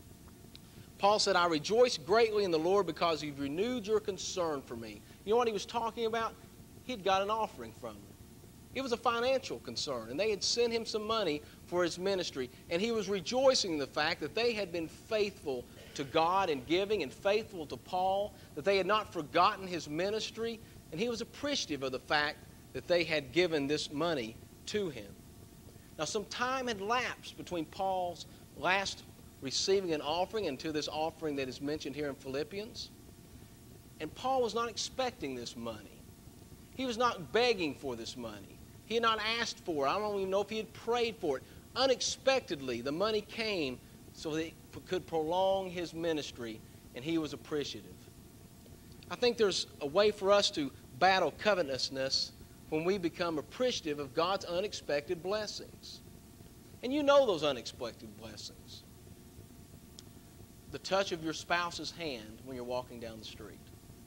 Paul said, I rejoice greatly in the Lord because you've renewed your concern for me. You know what he was talking about? He'd got an offering from them. It was a financial concern, and they had sent him some money for his ministry, and he was rejoicing in the fact that they had been faithful to God in giving and faithful to Paul, that they had not forgotten his ministry, and he was appreciative of the fact that they had given this money to him. Now, some time had lapsed between Paul's last receiving an offering and to this offering that is mentioned here in Philippians. And Paul was not expecting this money. He was not begging for this money. He had not asked for it. I don't even know if he had prayed for it. Unexpectedly, the money came so that it could prolong his ministry, and he was appreciative. I think there's a way for us to battle covetousness when we become appreciative of God's unexpected blessings. And you know those unexpected blessings. The touch of your spouse's hand when you're walking down the street.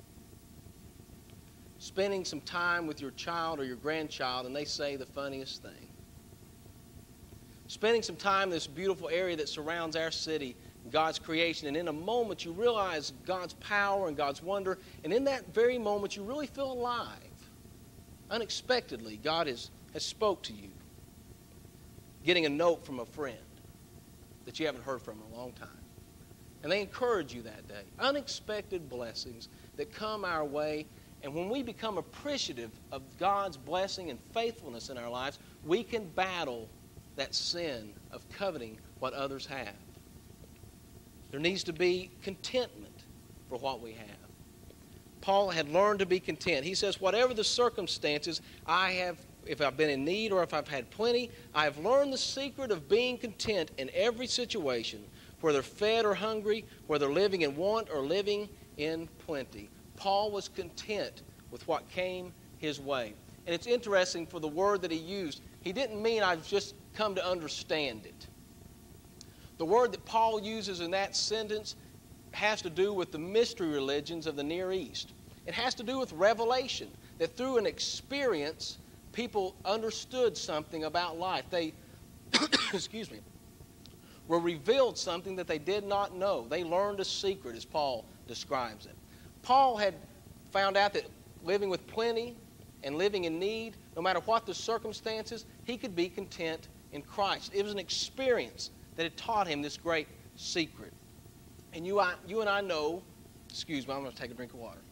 Spending some time with your child or your grandchild and they say the funniest thing. Spending some time in this beautiful area that surrounds our city, God's creation, and in a moment you realize God's power and God's wonder, and in that very moment you really feel alive. Unexpectedly, God has, has spoke to you. Getting a note from a friend that you haven't heard from in a long time. And they encourage you that day. Unexpected blessings that come our way. And when we become appreciative of God's blessing and faithfulness in our lives, we can battle that sin of coveting what others have. There needs to be contentment for what we have. Paul had learned to be content. He says, whatever the circumstances, I have, if I've been in need or if I've had plenty, I have learned the secret of being content in every situation, whether fed or hungry, whether living in want or living in plenty. Paul was content with what came his way. And it's interesting for the word that he used. He didn't mean I've just come to understand it. The word that Paul uses in that sentence has to do with the mystery religions of the Near East. It has to do with revelation, that through an experience, people understood something about life. They, excuse me, were revealed something that they did not know. They learned a secret, as Paul describes it. Paul had found out that living with plenty and living in need, no matter what the circumstances, he could be content in Christ. It was an experience that had taught him this great secret. And you, I, you and I know, excuse me, I'm going to take a drink of water.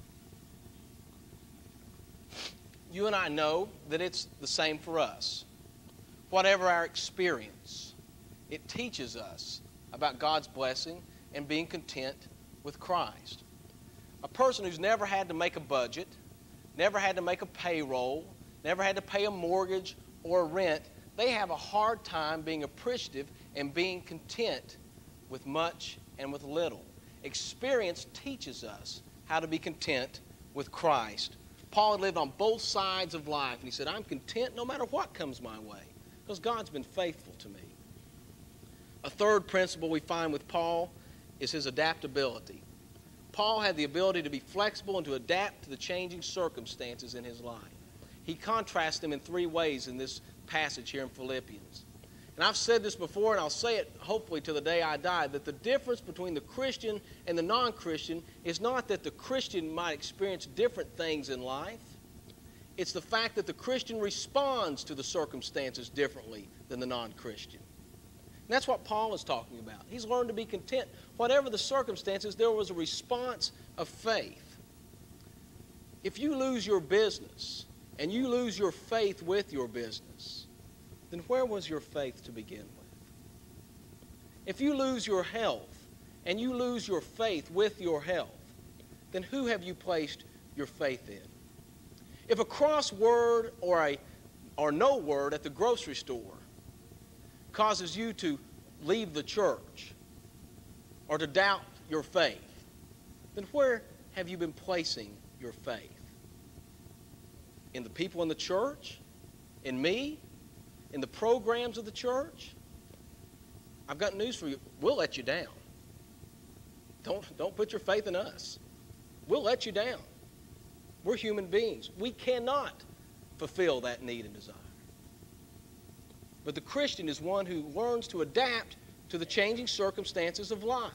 You and I know that it's the same for us. Whatever our experience, it teaches us about God's blessing and being content with Christ. A person who's never had to make a budget, never had to make a payroll, never had to pay a mortgage or a rent, they have a hard time being appreciative and being content with much and with little. Experience teaches us how to be content with Christ. Paul had lived on both sides of life, and he said, I'm content no matter what comes my way, because God's been faithful to me. A third principle we find with Paul is his adaptability. Paul had the ability to be flexible and to adapt to the changing circumstances in his life. He contrasts them in three ways in this passage here in Philippians. And I've said this before, and I'll say it hopefully to the day I die, that the difference between the Christian and the non-Christian is not that the Christian might experience different things in life. It's the fact that the Christian responds to the circumstances differently than the non-Christian. And that's what Paul is talking about. He's learned to be content. Whatever the circumstances, there was a response of faith. If you lose your business and you lose your faith with your business, then where was your faith to begin with? If you lose your health and you lose your faith with your health, then who have you placed your faith in? If a crossword or a or no word at the grocery store causes you to leave the church or to doubt your faith, then where have you been placing your faith? In the people in the church? In me? In the programs of the church? I've got news for you. We'll let you down. Don't, don't put your faith in us. We'll let you down. We're human beings. We cannot fulfill that need and desire. But the Christian is one who learns to adapt to the changing circumstances of life.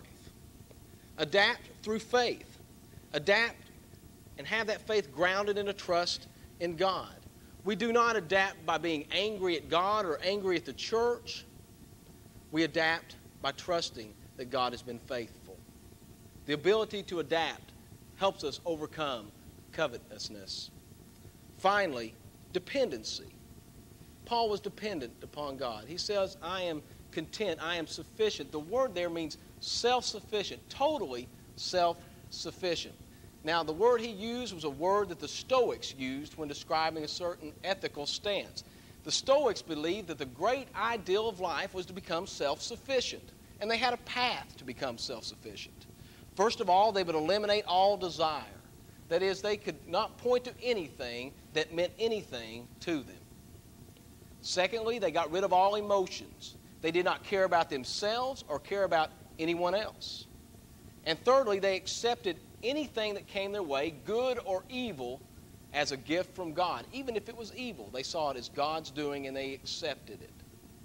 Adapt through faith. Adapt and have that faith grounded in a trust in God. We do not adapt by being angry at God or angry at the church. We adapt by trusting that God has been faithful. The ability to adapt helps us overcome covetousness. Finally, dependency. Paul was dependent upon God. He says, I am content, I am sufficient. The word there means self-sufficient, totally self-sufficient. Now, the word he used was a word that the Stoics used when describing a certain ethical stance. The Stoics believed that the great ideal of life was to become self-sufficient, and they had a path to become self-sufficient. First of all, they would eliminate all desire. That is, they could not point to anything that meant anything to them. Secondly, they got rid of all emotions. They did not care about themselves or care about anyone else. And thirdly, they accepted anything that came their way, good or evil, as a gift from God. Even if it was evil, they saw it as God's doing and they accepted it.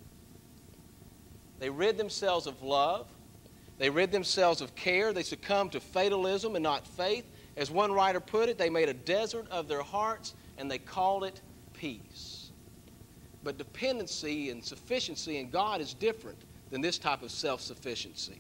They rid themselves of love. They rid themselves of care. They succumbed to fatalism and not faith. As one writer put it, they made a desert of their hearts and they called it peace. But dependency and sufficiency in God is different than this type of self-sufficiency.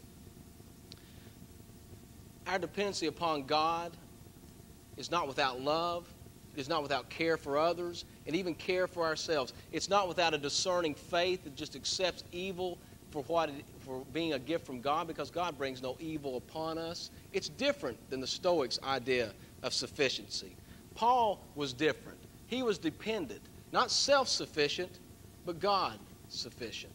Our dependency upon God is not without love. It is not without care for others and even care for ourselves. It's not without a discerning faith that just accepts evil for what it, for being a gift from God, because God brings no evil upon us. It's different than the Stoics' idea of sufficiency. Paul was different. He was dependent, not self-sufficient, but God-sufficient.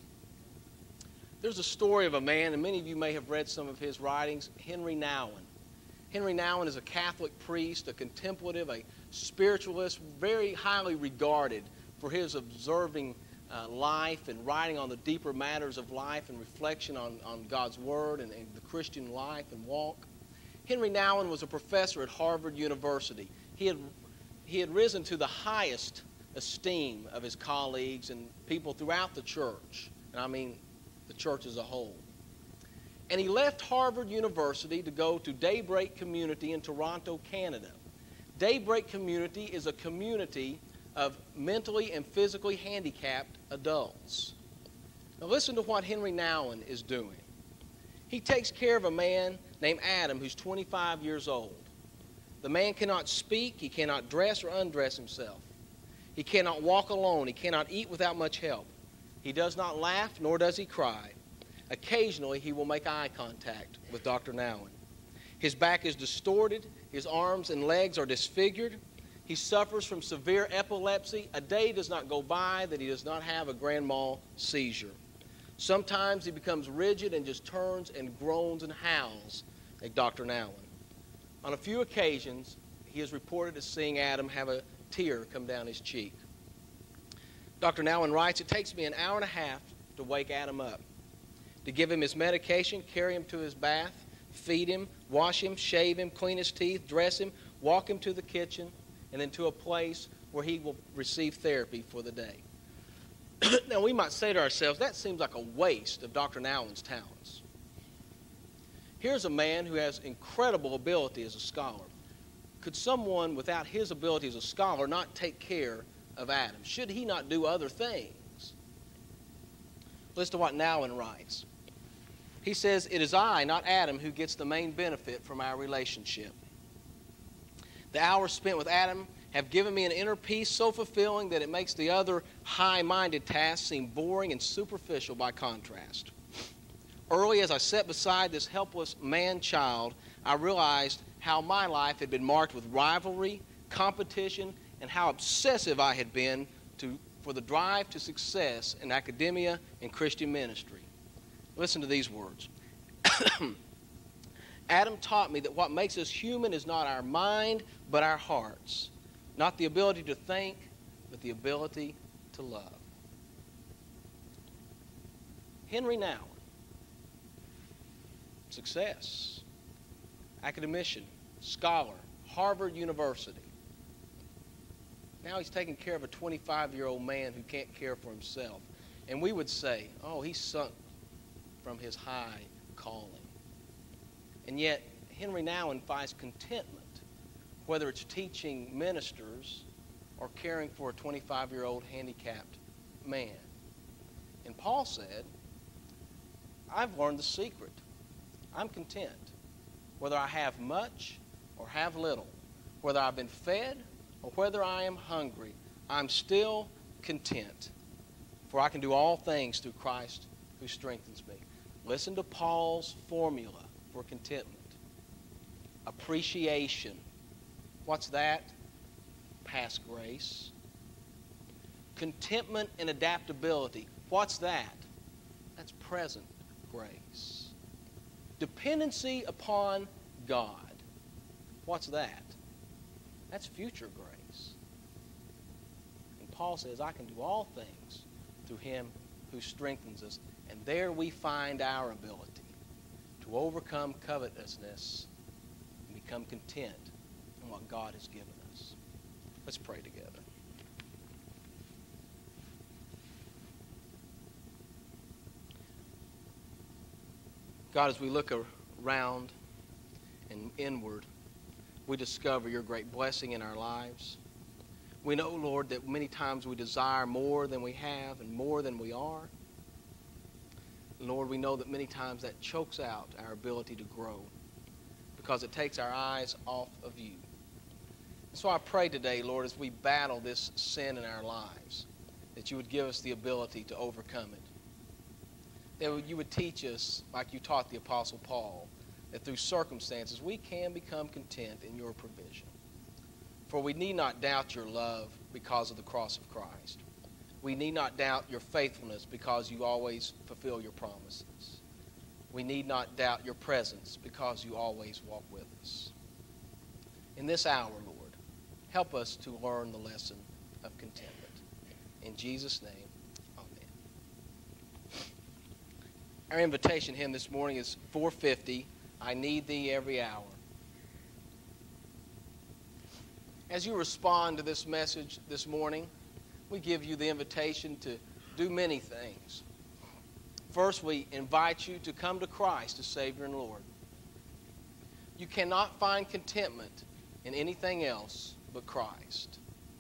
There's a story of a man, and many of you may have read some of his writings, Henry Nouwen. Henry Nouwen is a Catholic priest, a contemplative, a spiritualist, very highly regarded for his observing uh, life and writing on the deeper matters of life and reflection on, on God's Word and, and the Christian life and walk. Henry Nouwen was a professor at Harvard University. He had, he had risen to the highest esteem of his colleagues and people throughout the church, and I mean the church as a whole. And he left Harvard University to go to Daybreak Community in Toronto, Canada. Daybreak Community is a community of mentally and physically handicapped adults. Now listen to what Henry Nouwen is doing. He takes care of a man named Adam who's twenty-five years old. The man cannot speak, he cannot dress or undress himself. He cannot walk alone, he cannot eat without much help. He does not laugh, nor does he cry. Occasionally, he will make eye contact with Doctor Nouwen. His back is distorted, his arms and legs are disfigured. He suffers from severe epilepsy. A day does not go by that he does not have a grand mal seizure. Sometimes he becomes rigid and just turns and groans and howls like Doctor Nouwen. On a few occasions, he is reported as seeing Adam have a tear come down his cheek. Doctor Nouwen writes, "It takes me an hour and a half to wake Adam up, to give him his medication, carry him to his bath, feed him, wash him, shave him, clean his teeth, dress him, walk him to the kitchen, and then to a place where he will receive therapy for the day." Now, we might say to ourselves, that seems like a waste of Doctor Nouwen's talents. Here's a man who has incredible ability as a scholar. Could someone without his ability as a scholar not take care of Adam? Should he not do other things? Listen to what Nouwen writes. He says, "It is I, not Adam, who gets the main benefit from our relationship. The hours spent with Adam have given me an inner peace so fulfilling that it makes the other high-minded tasks seem boring and superficial by contrast. Early as I sat beside this helpless man-child, I realized how my life had been marked with rivalry, competition, and how obsessive I had been to, for the drive to success in academia and Christian ministry." Listen to these words. "Adam taught me that what makes us human is not our mind, but our hearts. Not the ability to think, but the ability to love." Henry Nouwen, success, academician, scholar, Harvard University. Now he's taking care of a twenty-five-year-old man who can't care for himself. And we would say, oh, he's sunk from his high calling. And yet, Henry Nouwen finds contentment, whether it's teaching ministers or caring for a twenty-five-year-old handicapped man. And Paul said, I've learned the secret. I'm content, whether I have much or have little, whether I've been fed or whether I am hungry. I'm still content, for I can do all things through Christ who strengthens me. Listen to Paul's formula for contentment. Appreciation. What's that? Past grace. Contentment and adaptability. What's that? That's present grace. Dependency upon God. What's that? That's future grace. And Paul says, I can do all things through him who strengthens us. And there we find our ability to overcome covetousness and become content in what God has given us. Let's pray together. God, as we look around and inward, we discover your great blessing in our lives. We know, Lord, that many times we desire more than we have and more than we are. Lord, we know that many times that chokes out our ability to grow because it takes our eyes off of you. So I pray today, Lord, as we battle this sin in our lives, that you would give us the ability to overcome it. That you would teach us, like you taught the Apostle Paul, that through circumstances we can become content in your provision. For we need not doubt your love because of the cross of Christ. We need not doubt your faithfulness because you always fulfill your promises. We need not doubt your presence because you always walk with us. In this hour, Lord, help us to learn the lesson of contentment. In Jesus' name, amen. Our invitation hymn this morning is four fifty, I Need Thee Every Hour. As you respond to this message this morning, we give you the invitation to do many things. First, we invite you to come to Christ as Savior and Lord. You cannot find contentment in anything else but Christ.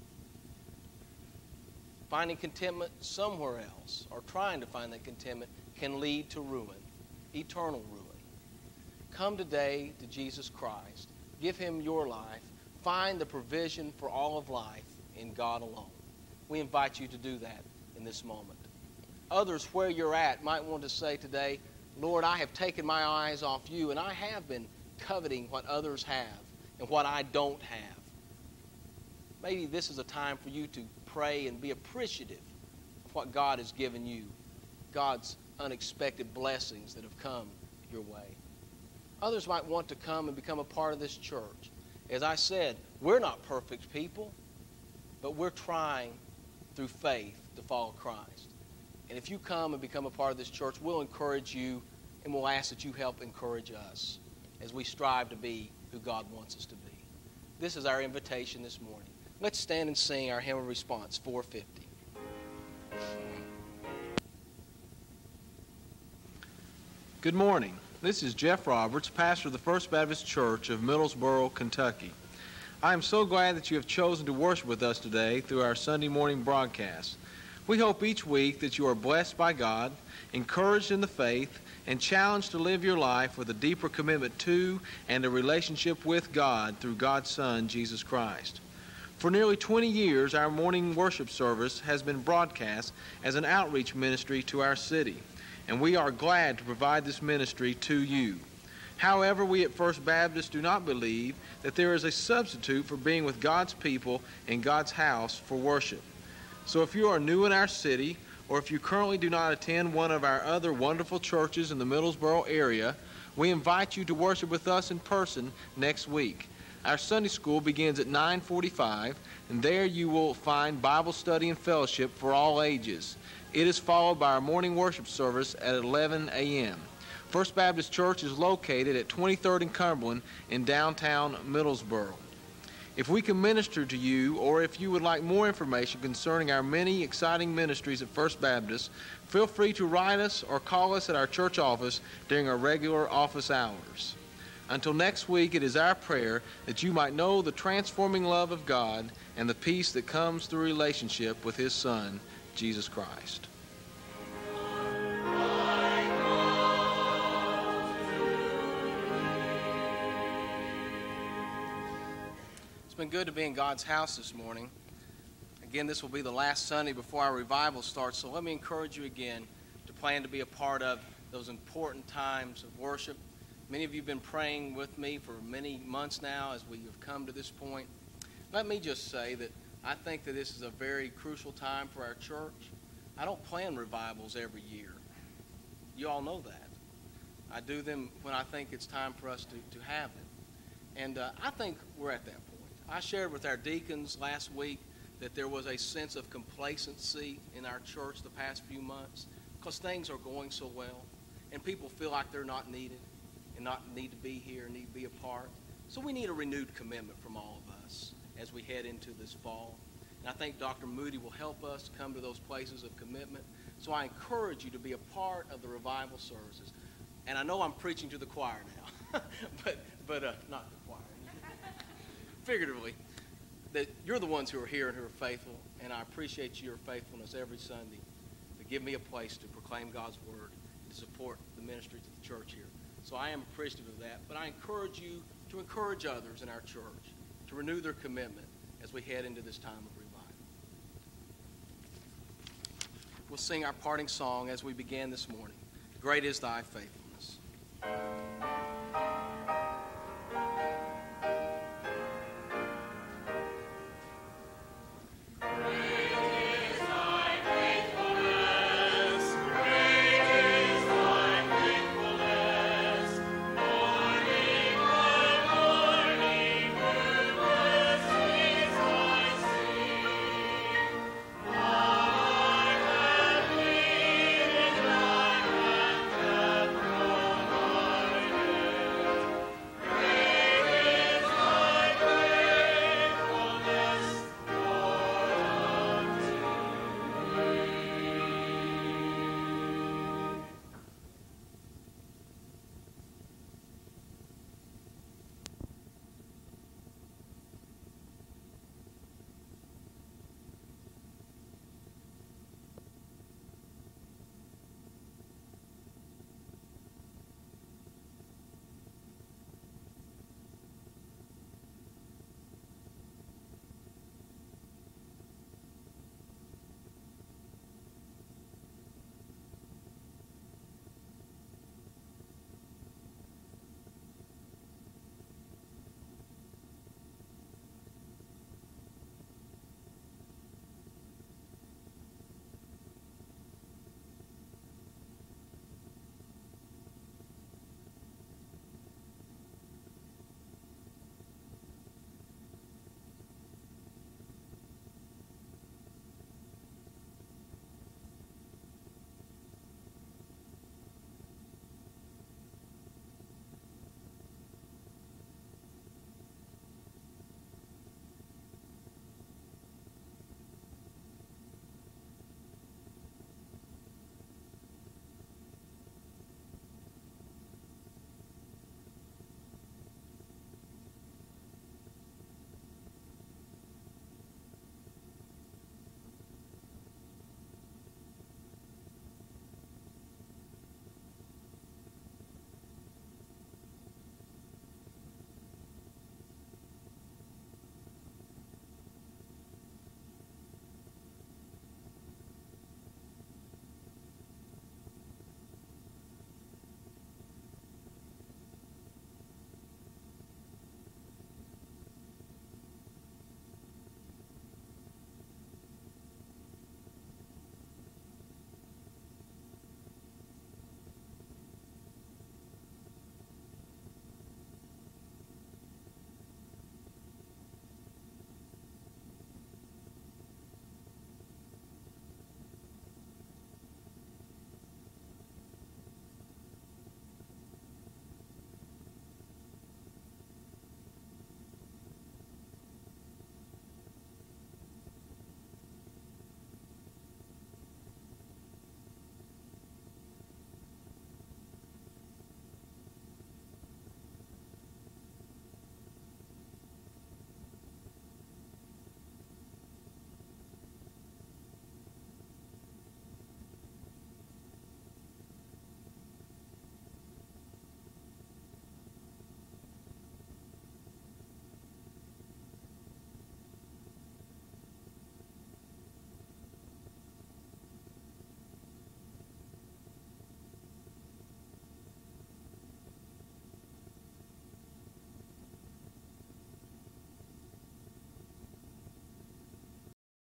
Finding contentment somewhere else, or trying to find that contentment, can lead to ruin, eternal ruin. Come today to Jesus Christ. Give him your life. Find the provision for all of life in God alone. We invite you to do that in this moment. Others, where you're at, might want to say today, Lord, I have taken my eyes off you, and I have been coveting what others have and what I don't have. Maybe this is a time for you to pray and be appreciative of what God has given you, God's unexpected blessings that have come your way. Others might want to come and become a part of this church. As I said, we're not perfect people, but we're trying through faith to follow Christ. And if you come and become a part of this church, we'll encourage you, and we'll ask that you help encourage us as we strive to be who God wants us to be. This is our invitation this morning. Let's stand and sing our hymn of response, four fifty. Good morning. This is Jeff Roberts, pastor of the First Baptist Church of Middlesboro, Kentucky. I am so glad that you have chosen to worship with us today through our Sunday morning broadcast. We hope each week that you are blessed by God, encouraged in the faith, and challenged to live your life with a deeper commitment to and a relationship with God through God's Son, Jesus Christ. For nearly twenty years, our morning worship service has been broadcast as an outreach ministry to our city, and we are glad to provide this ministry to you. However, we at First Baptist do not believe that there is a substitute for being with God's people in God's house for worship. So if you are new in our city, or if you currently do not attend one of our other wonderful churches in the Middlesboro area, we invite you to worship with us in person next week. Our Sunday school begins at nine forty-five, and there you will find Bible study and fellowship for all ages. It is followed by our morning worship service at eleven a.m. First Baptist Church is located at twenty-third and Cumberland in downtown Middlesboro. If we can minister to you, or if you would like more information concerning our many exciting ministries at First Baptist, feel free to write us or call us at our church office during our regular office hours. Until next week, it is our prayer that you might know the transforming love of God and the peace that comes through relationship with His Son, Jesus Christ. It's been good to be in God's house this morning. Again, this will be the last Sunday before our revival starts, so let me encourage you again to plan to be a part of those important times of worship. Many of you have been praying with me for many months now as we have come to this point. Let me just say that I think that this is a very crucial time for our church. I don't plan revivals every year. You all know that. I do them when I think it's time for us to, to have them. And uh, I think we're at that point. I shared with our deacons last week that there was a sense of complacency in our church the past few months because things are going so well and people feel like they're not needed and not need to be here, need to be a part. So we need a renewed commitment from all of us as we head into this fall. And I think Doctor Moody will help us to come to those places of commitment. So I encourage you to be a part of the revival services. And I know I'm preaching to the choir now, but but uh, not the choir. Figuratively, that you're the ones who are here and who are faithful, and I appreciate your faithfulness every Sunday to give me a place to proclaim God's word and to support the ministries of the church here. So I am appreciative of that, but I encourage you to encourage others in our church to renew their commitment as we head into this time of revival. We'll sing our parting song as we begin this morning. Great is thy faithfulness.